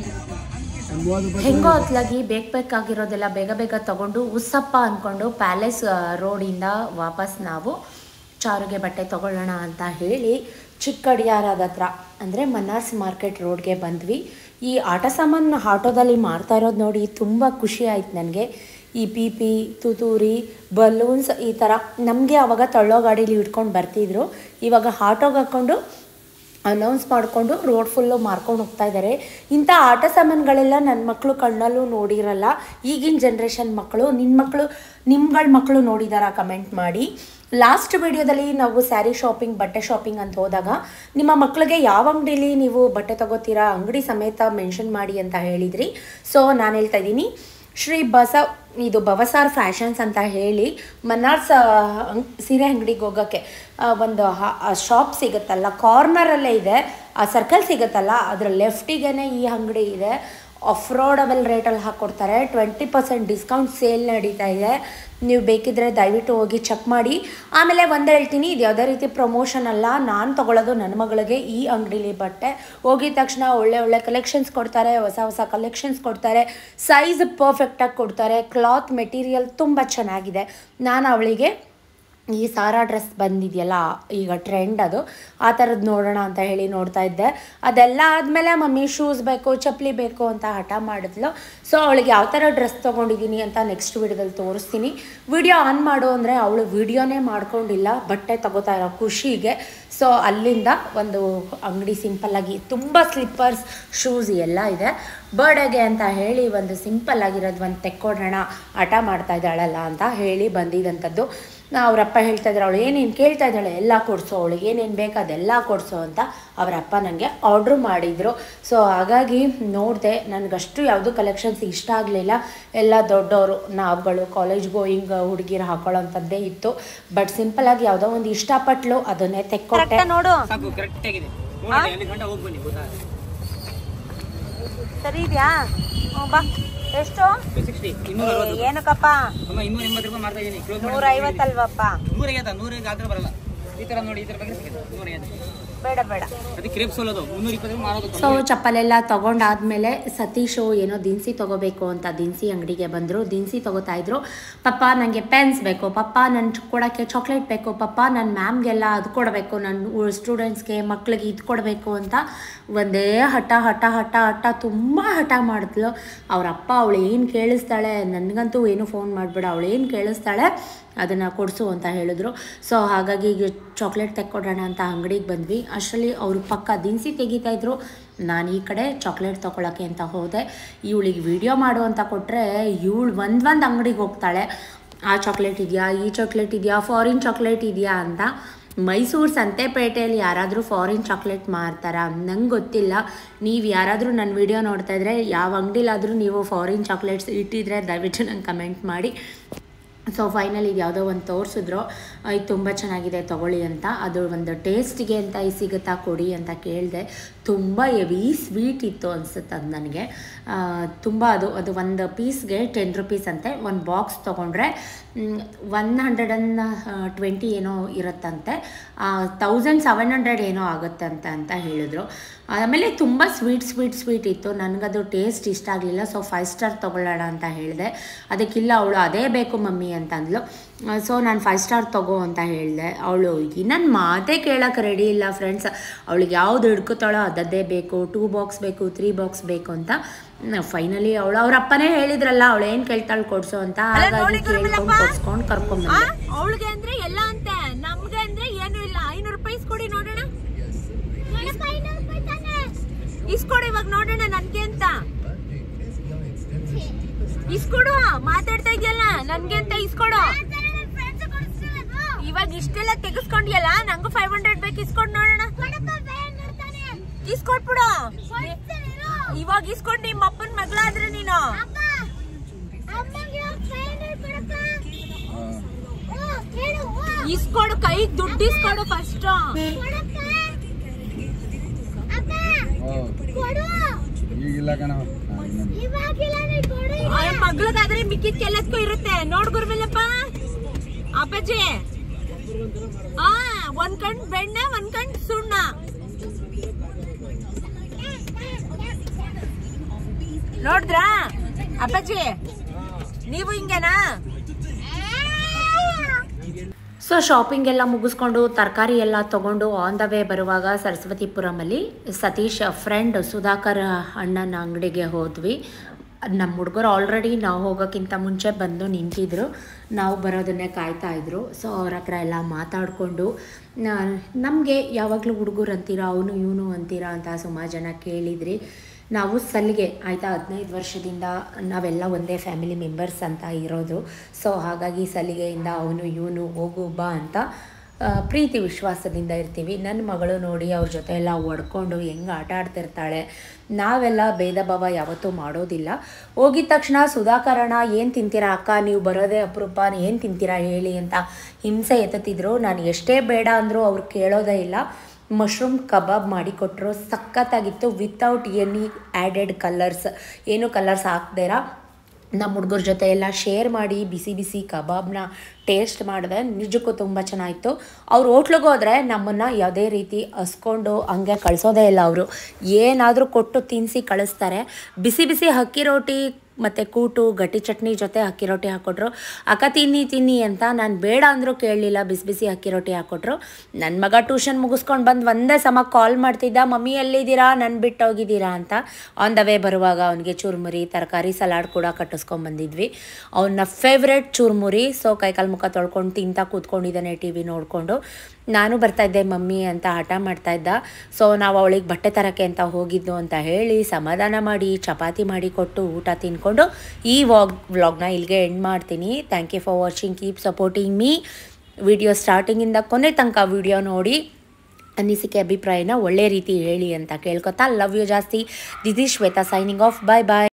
ಹೆಂಗೋ ಹೊತ್ಲಾಗಿ ಬೇಕಾಗಿರೋದೆಲ್ಲ ಬೇಗ ತಗೊಂಡು ಉಸ್ಸಪ್ಪ ಅಂದ್ಕೊಂಡು ಪ್ಯಾಲೇಸ್ ರೋಡಿಂದ ವಾಪಸ್ ನಾವು ಚಾರುಗೆ ಬಟ್ಟೆ ತಗೊಳ್ಳೋಣ ಅಂತ ಹೇಳಿ ಚಿಕ್ಕಡಿಯಾರದ ಹತ್ರ ಅಂದರೆ ಮನ್ನಾರ್ಸ್ ಮಾರ್ಕೆಟ್ ರೋಡ್ಗೆ ಬಂದ್ವಿ. ಈ ಆಟ ಸಾಮಾನು ಆಟೋದಲ್ಲಿ ಮಾರ್ತಾ ಇರೋದು ನೋಡಿ ತುಂಬ ಖುಷಿ ಆಯ್ತು ನನಗೆ. ಈ ಪೀಪಿ, ತುತೂರಿ, ಬಲೂನ್ಸ್ ಈ ಥರ ನಮಗೆ ಆವಾಗ ತಳ್ಳೋ ಗಾಡೀಲಿ ಇಟ್ಕೊಂಡು ಬರ್ತಿದ್ರು. ಇವಾಗ ಆಟೋಗೆ ಹಾಕ್ಕೊಂಡು ಅನೌನ್ಸ್ ಮಾಡಿಕೊಂಡು ರೋಡ್ ಫುಲ್ಲು ಮಾರ್ಕೊಂಡು ಹೋಗ್ತಾ ಇದ್ದಾರೆ. ಇಂಥ ಆಟ ಸಾಮಾನುಗಳೆಲ್ಲ ನನ್ನ ಮಕ್ಕಳು ಕಣ್ಣಲ್ಲೂ ನೋಡಿರಲ್ಲ. ಈಗಿನ ಜನ್ರೇಷನ್ ಮಕ್ಕಳು, ನಿಮ್ಗಳ ಮಕ್ಕಳು ನೋಡಿದಾರ ಕಮೆಂಟ್ ಮಾಡಿ. ಲಾಸ್ಟ್ ವಿಡಿಯೋದಲ್ಲಿ ನಾವು ಸ್ಯಾರಿ ಶಾಪಿಂಗ್, ಬಟ್ಟೆ ಶಾಪಿಂಗ್ ಅಂತ ಹೋದಾಗ ನಿಮ್ಮ ಮಕ್ಕಳಿಗೆ ಯಾವ ಅಂಗಡಿಲಿ ನೀವು ಬಟ್ಟೆ ತಗೋತೀರಾ ಅಂಗಡಿ ಸಮೇತ ಮೆನ್ಷನ್ ಮಾಡಿ ಅಂತ ಹೇಳಿದ್ರಿ. ಸೊ ನಾನು ಹೇಳ್ತಾ ಇದ್ದೀನಿ, ಶ್ರೀ ಭವಸಾರ್ ಫ್ಯಾಷನ್ಸ್ ಅಂತ ಹೇಳಿ ಮನ್ನಾರ್ಸ್ ಸೀರೆ ಅಂಗಡಿಗೆ ಹೋಗೋಕ್ಕೆ ಒಂದು ಶಾಪ್ ಸಿಗುತ್ತಲ್ಲ, ಕಾರ್ನರಲ್ಲೇ ಇದೆ. ಆ ಸರ್ಕಲ್ ಸಿಗುತ್ತಲ್ಲ, ಅದರ ಲೆಫ್ಟಿಗೆ ಈ ಅಂಗಡಿ ಇದೆ. ಅಫೋರ್ಡಬಲ್ ರೇಟಲ್ಲಿ ಹಾಕ್ಕೊಡ್ತಾರೆ. 20% ಡಿಸ್ಕೌಂಟ್ ಸೇಲ್ ನಡೀತಾ ಇದೆ. ನೀವು ಬೇಕಿದ್ರೆ ದಯವಿಟ್ಟು ಹೋಗಿ ಚೆಕ್ ಮಾಡಿ. ಆಮೇಲೆ ಒಂದು ಹೇಳ್ತೀನಿ, ಇದು ಯಾವುದೇ ರೀತಿ ಪ್ರಮೋಷನ್ ಅಲ್ಲ. ನಾನು ತೊಗೊಳ್ಳೋದು ನನ್ನ ಮಗಳಿಗೆ ಈ ಅಂಗಡಿಲಿ ಬಟ್ಟೆ. ಹೋಗಿದ ತಕ್ಷಣ ಒಳ್ಳೆ ಕಲೆಕ್ಷನ್ಸ್ ಕೊಡ್ತಾರೆ, ಹೊಸ ಕಲೆಕ್ಷನ್ಸ್ ಕೊಡ್ತಾರೆ, ಸೈಜ್ ಪರ್ಫೆಕ್ಟಾಗಿ ಕೊಡ್ತಾರೆ, ಕ್ಲಾತ್ ಮೆಟೀರಿಯಲ್ ತುಂಬ ಚೆನ್ನಾಗಿದೆ. ನಾನು ಅವಳಿಗೆ ಈ ಸಾರಾ ಡ್ರೆಸ್ ಬಂದಿದೆಯಲ್ಲ ಈಗ ಟ್ರೆಂಡ್, ಅದು ಆ ಥರದ್ದು ನೋಡೋಣ ಅಂತ ಹೇಳಿ ನೋಡ್ತಾ ಇದ್ದೆ. ಅದೆಲ್ಲ ಆದಮೇಲೆ ಮಮ್ಮಿ ಶೂಸ್ ಬೇಕು, ಚಪ್ಪಲಿ ಬೇಕು ಅಂತ ಹಠ ಮಾಡಿದ್ಲು. ಸೊ ಅವಳಿಗೆ ಯಾವ ಥರ ಡ್ರೆಸ್ ತೊಗೊಂಡಿದ್ದೀನಿ ಅಂತ ನೆಕ್ಸ್ಟ್ ವಿಡಿಯೋದಲ್ಲಿ ತೋರಿಸ್ತೀನಿ. ವಿಡಿಯೋ ಆನ್ ಮಾಡು ಅಂದರೆ ಅವಳು ವಿಡಿಯೋನೇ ಮಾಡ್ಕೊಂಡಿಲ್ಲ, ಬಟ್ಟೆ ತಗೋತಾ ಇರೋ ಖುಷಿಗೆ. ಸೊ ಅಲ್ಲಿಂದ ಒಂದು ಅಂಗಡಿ ಸಿಂಪಲ್ಲಾಗಿ ತುಂಬ ಸ್ಲಿಪ್ಪರ್ಸ್, ಶೂಸ್ ಎಲ್ಲ ಇದೆ. ಬರ್ಡೇಗೆ ಅಂತ ಹೇಳಿ ಒಂದು ಸಿಂಪಲ್ ಆಗಿರೋದು ಒಂದು ತೆಕ್ಕೊಡೋಣ, ಹಠ ಮಾಡ್ತಾ ಇದ್ದಾಳಲ್ಲ ಅಂತ ಹೇಳಿ ಬಂದಿದ್ದಂಥದ್ದು. ಅವರಪ್ಪ ಹೇಳ್ತಾ ಇದ್ದಾರೆ, ಅವಳು ಏನೇನು ಕೇಳ್ತಾ ಇದ್ದಾಳೆ ಎಲ್ಲ ಕೊಡಿಸೋ, ಅವಳಿಗೆ ಏನೇನು ಬೇಕು ಅದೆಲ್ಲ ಕೊಡಿಸೋ ಅಂತ ಅವರಪ್ಪ ನನಗೆ ಆರ್ಡ್ರ್ ಮಾಡಿದರು. ಸೊ ಹಾಗಾಗಿ ನೋಡಿದೆ, ನನಗಷ್ಟು ಯಾವುದು ಕಲೆಕ್ಷನ್ಸ್ ಇಷ್ಟ ಆಗಲಿಲ್ಲ. ಎಲ್ಲ ದೊಡ್ಡವರು, ನಾವುಗಳು ಕಾಲೇಜ್ ಗೋಯಿಂಗ್ ಹುಡುಗಿರು ಹಾಕೊಳ್ಳೋಂಥದ್ದೇ ಇತ್ತು. ಬಟ್ ಸಿಂಪಲ್ಲಾಗಿ ಯಾವುದೋ ಒಂದು ಇಷ್ಟಪಟ್ಲು, ಅದನ್ನೇ ತೆಕ್ಕೊಟ್ಟೆ. ನೋಡು ಸರಿ ಇದೆಯಾ? ಬಾ. ಎಷ್ಟು? ಏನಕ್ಕಪ್ಪ? 150 ಅಲ್ವಪ್ಪ? 100 ಬರಲ್ಲ. ಈ ತರ ನೋಡಿ, ಈ ತರ ಬಗ್ಗೆ 150. ಬೇಡ ಬೇಡ. ಸೊ ಚಪ್ಪಲೆಲ್ಲ ತಗೊಂಡಾದ್ಮೇಲೆ ಸತೀಶು ಏನೋ ದಿನಸಿ ತಗೋಬೇಕು ಅಂತ ದಿನಸಿ ಅಂಗಡಿಗೆ ಬಂದರು. ದಿನಸಿ ತಗೋತಾ ಇದ್ರು. ಪಪ್ಪ ನನಗೆ ಪೆನ್ಸ್ ಬೇಕು, ಪಪ್ಪ ನನ್ನ ಕೊಡೋಕ್ಕೆ ಚಾಕ್ಲೇಟ್ ಬೇಕು, ಪಪ್ಪ ನನ್ನ ಮ್ಯಾಮ್ಗೆಲ್ಲ ಅದು ಕೊಡಬೇಕು, ನನ್ನ ಸ್ಟೂಡೆಂಟ್ಸ್ಗೆ ಮಕ್ಳಿಗೆ ಇದು ಕೊಡಬೇಕು ಅಂತ ಒಂದೇ ಹಠ ಹಠ ಹಠ ಹಠ ತುಂಬ ಹಠ ಮಾಡಿದ್ಲು. ಅವರಪ್ಪ ಅವಳು ಏನು ಕೇಳಿಸ್ತಾಳೆ, ನನಗಂತೂ ಏನು ಫೋನ್ ಮಾಡಿಬಿಡ, ಅವಳು ಏನು ಕೇಳಿಸ್ತಾಳೆ ಅದನ್ನು ಕೊಡಿಸು ಅಂತ ಹೇಳಿದ್ರು. ಸೊ ಹಾಗಾಗಿ ಈಗ ಚಾಕ್ಲೇಟ್ ತೆಕ್ಕೊಡೋಣ ಅಂತ ಅಂಗಡಿಗೆ ಬಂದ್ವಿ. ಅಷ್ಟರಲ್ಲಿ ಅವರು ಪಕ್ಕ ದಿನಸಿ ತೆಗಿತಾಯಿದ್ರು. ನಾನು ಈ ಕಡೆ ಚಾಕ್ಲೇಟ್ ತೊಗೊಳಕ್ಕೆ ಅಂತ ಹೋದೆ. ಇವಳಿಗೆ ವಿಡಿಯೋ ಮಾಡು ಅಂತ ಕೊಟ್ಟರೆ ಇವಳು ಒಂದು ಅಂಗಡಿಗೆ ಹೋಗ್ತಾಳೆ. ಆ ಚಾಕ್ಲೇಟ್ ಇದೆಯಾ, ಈ ಚಾಕ್ಲೇಟ್ ಇದೆಯಾ, ಫಾರಿನ್ ಚಾಕ್ಲೇಟ್ ಇದೆಯಾ ಅಂತ. ಮೈಸೂರು ಸಂತೆಪೇಟೆಯಲ್ಲಿ ಯಾರಾದರೂ ಫಾರಿನ್ ಚಾಕ್ಲೇಟ್ ಮಾರ್ತಾರಾ ನಂಗೆ ಗೊತ್ತಿಲ್ಲ. ನೀವು ಯಾರಾದರೂ ನನ್ನ ವಿಡಿಯೋ ನೋಡ್ತಾಯಿದ್ರೆ ಯಾವ ಅಂಗಡಿಲಾದರೂ ನೀವು ಫಾರಿನ್ ಚಾಕ್ಲೇಟ್ಸ್ ಇಟ್ಟಿದ್ರೆ ದಯವಿಟ್ಟು ನಂಗೆ ಕಮೆಂಟ್ ಮಾಡಿ. ಸೊ ಫೈನಲಿ ಇದು ಯಾವುದೋ ಒಂದು ತೋರಿಸಿದ್ರು, ಇದು ತುಂಬ ಚೆನ್ನಾಗಿದೆ ತೊಗೊಳ್ಳಿ ಅಂತ. ಅದು ಒಂದು ಟೇಸ್ಟಿಗೆ ಅಂತ ಸಿಗುತ್ತಾ ಕೊಡಿ ಅಂತ ಕೇಳಿದೆ. ತುಂಬ ಹೆವಿ ಸ್ವೀಟ್ ಇತ್ತು ಅನಿಸುತ್ತೆ ಅದು ನನಗೆ. ತುಂಬ ಅದು ಒಂದು ಪೀಸ್ಗೆ 10 ರೂಪೀಸ್ ಅಂತೆ. ಒಂದು ಬಾಕ್ಸ್ ತೊಗೊಂಡ್ರೆ 120 ಏನೋ ಇರುತ್ತಂತೆ, 1700 ಏನೋ ಆಗುತ್ತಂತೆ ಅಂತ ಹೇಳಿದ್ರು. ಆಮೇಲೆ ತುಂಬ ಸ್ವೀಟ್ ಇತ್ತು. ನನಗದು ಟೇಸ್ಟ್ ಇಷ್ಟ ಆಗಲಿಲ್ಲ. ಸೊ 5 ಸ್ಟಾರ್ ತೊಗೊಳ್ಳೋಣ ಅಂತ ಹೇಳಿದೆ. ಅದಕ್ಕಿಲ್ಲ ಅವಳು ಅದೇ ಬೇಕು ಮಮ್ಮಿ ಅಂತ ಅಂದ್ಲು. ಸೊ ನಾನು 5 ಸ್ಟಾರ್ ತೊಗೋ ಅಂತ ಹೇಳಿದೆ. ಅವಳು ನನ್ನ ಮಾತೇ ಕೇಳೋಕೆ ರೆಡಿ ಇಲ್ಲ ಫ್ರೆಂಡ್ಸ್. ಅವಳಿಗೆ ಯಾವುದು ಹಿಡ್ಕೊತಾಳೋ ಅದೇ ಬೇಕು, 2 ಬಾಕ್ಸ್ ಬೇಕು, 3 ಬಾಕ್ಸ್ ಬೇಕು ಅಂತ. ಫೈನಲಿ ಅವ್ರ ಅಪ್ಪನೇ ಹೇಳಿದ್ರಲ್ಲ ಅವಳು ಏನು ಕೇಳ್ತಾಳೆ ಕೊಡ್ಸೋ ಅಂತ. ಹಾಗಾಗಿ ಕೇಳ್ಕೊಂಡು ಕೊಡ್ಸ್ಕೊಂಡು ಕರ್ಕೊಂಡ್ಬಂದೆ. ಅವಳಿಗೆ ಅಂದ್ರೆ ಎಲ್ಲ ಅಂತೆ, ನಮ್ಗೆ ಅಂದ್ರೆ ಏನು ಇಲ್ಲ. 500 ರೂಪಾಯಿ ಇಸ್ಕೊಡಿ ನೋಡೋಣ, ಇಸ್ಕೊಡು ಇವಾಗ ನೋಡೋಣ ನನ್ಗೆ ಅಂತ. ಇಸ್ಕೊಡು, ಮಾತಾಡ್ತಾ ಇದೆಯಲ್ಲ ನನ್ಗೆ ಅಂತ ಇಸ್ಕೊಡು. ಇವಾಗ ಇಷ್ಟೆಲ್ಲ ತೆಗೆಸ್ಕೊಂಡಿಯಲ್ಲ, ನಂಗೂ 500 ಬೇಕು, ಇಸ್ಕೊಂಡು ನೋಡೋಣ. ಇಸ್ಕೊಟ್ಬಿಡು ಇವಾಗ, ಇಸ್ಕೊಂಡು ನಿಮ್ಮ ಅಪ್ಪನ ಮಗಳಾದ್ರೆ ನೀನು. ಇಸ್ಕೊಡು, ಕೈ ದುಡ್ಡು ಇಸ್ಕೊಡು ಫಸ್ಟ್. ಮಗಳದಾದ್ರೆ ಮಿಕ್ಕಿದ್ಕೆಲ್ಲದಕ್ಕೂ ಇರುತ್ತೆ. ನೋಡ್ಗುರ್ಮೇಲಪ್ಪ ಅಪ್ಪಾಜಿ, ಒಂದ್ ಕಣ್ ಬೆಣ್ಣೆ, ಒಂದ್ ಕಣ್ ಸುಣ್ಣ. ನೋಡಿದ್ರಾ ಅಪ್ಪಾಜಿ, ನೀವು ಹಿಂಗೇನಾ? ಸೊ ಶಾಪಿಂಗ್ ಎಲ್ಲ ಮುಗಿಸ್ಕೊಂಡು ತರಕಾರಿ ಎಲ್ಲ ತೊಗೊಂಡು ಆನ್ ದ ವೇ ಬರುವಾಗ ಸರಸ್ವತಿಪುರಮಲ್ಲಿ ಸತೀಶ್ ಫ್ರೆಂಡ್ ಸುಧಾಕರ್ ಅಣ್ಣನ ಅಂಗಡಿಗೆ ಹೋದ್ವಿ. ನಮ್ಮ ಹುಡುಗರು ಆಲ್ರೆಡಿ ನಾವು ಹೋಗೋಕ್ಕಿಂತ ಮುಂಚೆ ಬಂದು ನಿಂತಿದ್ರು, ನಾವು ಬರೋದನ್ನೇ ಕಾಯ್ತಾಯಿದ್ರು. ಸೊ ಅವ್ರ ಹತ್ರ ಎಲ್ಲ ಮಾತಾಡಿಕೊಂಡು, ನಮಗೆ ಯಾವಾಗಲೂ ಹುಡುಗರು ಅಂತೀರಾ, ಅವನು ಇವನು ಅಂತೀರಾ ಅಂತ ಸುಮಾರು ಜನ ಕೇಳಿದ್ರಿ. ನಾವು ಸಲಿಗೆ ಆಯಿತಾ, 15 ವರ್ಷದಿಂದ ನಾವೆಲ್ಲ ಒಂದೇ ಫ್ಯಾಮಿಲಿ ಮೆಂಬರ್ಸ್ ಅಂತ ಇರೋದು. ಸೊ ಹಾಗಾಗಿ ಸಲಿಗೆಯಿಂದ ಅವನು ಇವನು ಹೋಗು ಬಾ ಅಂತ ಪ್ರೀತಿ ವಿಶ್ವಾಸದಿಂದ ಇರ್ತೀವಿ. ನನ್ನ ಮಗಳು ನೋಡಿ ಅವ್ರ ಜೊತೆ ಎಲ್ಲ ಒಡ್ಕೊಂಡು ಹೆಂಗೆ ಆಟ ಆಡ್ತಿರ್ತಾಳೆ. ನಾವೆಲ್ಲ ಭೇದ ಭಾವ ಯಾವತ್ತೂ ಮಾಡೋದಿಲ್ಲ. ಹೋಗಿದ ತಕ್ಷಣ ಸುಧಾಕರಣ ಏನು ತಿಂತೀರಾ ಅಕ್ಕ, ನೀವು ಬರೋದೇ ಅಪರೂಪ, ಏನು ತಿಂತೀರಾ ಹೇಳಿ ಅಂತ ಹಿಂಸೆ ಎತ್ತುತ್ತಿದ್ರು. ನಾನು ಎಷ್ಟೇ ಬೇಡ ಅಂದರೂ ಅವ್ರು ಕೇಳೋದೇ ಇಲ್ಲ. ಮಶ್ರೂಮ್ ಕಬಾಬ್ ಮಾಡಿಕೊಟ್ರು, ಸಖತ್ತಾಗಿತ್ತು. ವಿತೌಟ್ ಎನಿ ಆ್ಯಡೆಡ್ ಕಲರ್ಸ್, ಏನು ಕಲರ್ಸ್ ಹಾಕ್ದಿರ ನಮ್ಮ ಹುಡುಗರ ಜೊತೆ ಎಲ್ಲ ಶೇರ್ ಮಾಡಿ ಬಿಸಿ ಬಿಸಿ ಕಬಾಬ್ನ ಟೇಸ್ಟ್ ಮಾಡಿದೆ. ನಿಜಕ್ಕೂ ತುಂಬ ಚೆನ್ನಾಗಿತ್ತು. ಅವ್ರು ಹೋಟ್ಲಿಗೆ ಹೋದರೆ ನಮ್ಮನ್ನು ಯಾವುದೇ ರೀತಿ ಹಸ್ಕೊಂಡು ಹಂಗೆ ಕಳಿಸೋದೇ ಇಲ್ಲ. ಅವರು ಏನಾದರೂ ಕೊಟ್ಟು ತಿನ್ನಿಸಿ ಕಳಿಸ್ತಾರೆ. ಬಿಸಿ ಬಿಸಿ ಅಕ್ಕಿ ರೋಟಿ ಮತ್ತು ಕೂಟು ಗಟ್ಟಿ ಚಟ್ನಿ ಜೊತೆ ಅಕ್ಕಿ ರೊಟ್ಟಿ ಹಾಕ್ಕೊಟ್ರು. ಅಕ್ಕ ತಿನ್ನಿ ಅಂತ ನಾನು ಬೇಡ ಅಂದರೂ ಕೇಳಲಿಲ್ಲ. ಬಿಸಿ ಬಿಸಿ ಅಕ್ಕಿ ರೊಟ್ಟಿ ಹಾಕ್ಕೊಟ್ರು. ನನ್ನ ಮಗ ಟ್ಯೂಷನ್ ಮುಗಿಸ್ಕೊಂಡು ಬಂದು ಒಂದೇ ಸಮ ಕಾಲ್ ಮಾಡ್ತಿದ್ದ, ಮಮ್ಮಿ ಎಲ್ಲಿದ್ದೀರಾ, ನನ್ನ ಬಿಟ್ಟು ಹೋಗಿದ್ದೀರಾ ಅಂತ. ಆನ್ ದ ವೇ ಬರುವಾಗ ಅವನಿಗೆ ಚೂರ್ಮುರಿ ತರಕಾರಿ ಸಲಾಡ್ ಕೂಡ ಕಟ್ಟಿಸ್ಕೊಂಡ್ಬಂದಿದ್ವಿ. ಅವನ ಫೇವ್ರೆಟ್ ಚೂರ್ಮುರಿ. ಸೊ ಕೈಕಾಲು ಮುಖ ತೊಳ್ಕೊಂಡು ತಿಂತಾ ಕೂತ್ಕೊಂಡಿದ್ದಾನೆ ಟಿ ವಿ ನೋಡಿಕೊಂಡು. ನಾನು ಬರ್ತಾಯಿದ್ದೆ ಮಮ್ಮಿ ಅಂತ ಹಠ ಮಾಡ್ತಾಯಿದ್ದ. ಸೊ ನಾವು ಅವಳಿಗೆ ಬಟ್ಟೆ ತರೋಕ್ಕೆ ಅಂತ ಹೋಗಿದ್ದು ಅಂತ ಹೇಳಿ ಸಮಾಧಾನ ಮಾಡಿ ಚಪಾತಿ ಮಾಡಿ ಕೊಟ್ಟು ಊಟ ತಿನ್ಕೊಂಡು ಈ ವ್ಲಾಗ್ನ ಇಲ್ಲಿಗೆ ಎಂಡ್ ಮಾಡ್ತೀನಿ. Thank you for watching, keep supporting me. Video ಸ್ಟಾರ್ಟಿಂಗಿಂದ ಕೊನೆ ತನಕ ವಿಡಿಯೋ ನೋಡಿ ಅನಿಸಿಕೆ ಅಭಿಪ್ರಾಯನ ಒಳ್ಳೆ ರೀತಿ ಹೇಳಿ ಅಂತ ಕೇಳ್ಕೊತಾ, ಲವ್ ಯು ಜಾಸ್ತಿ. This is Shweta signing off. Bye bye.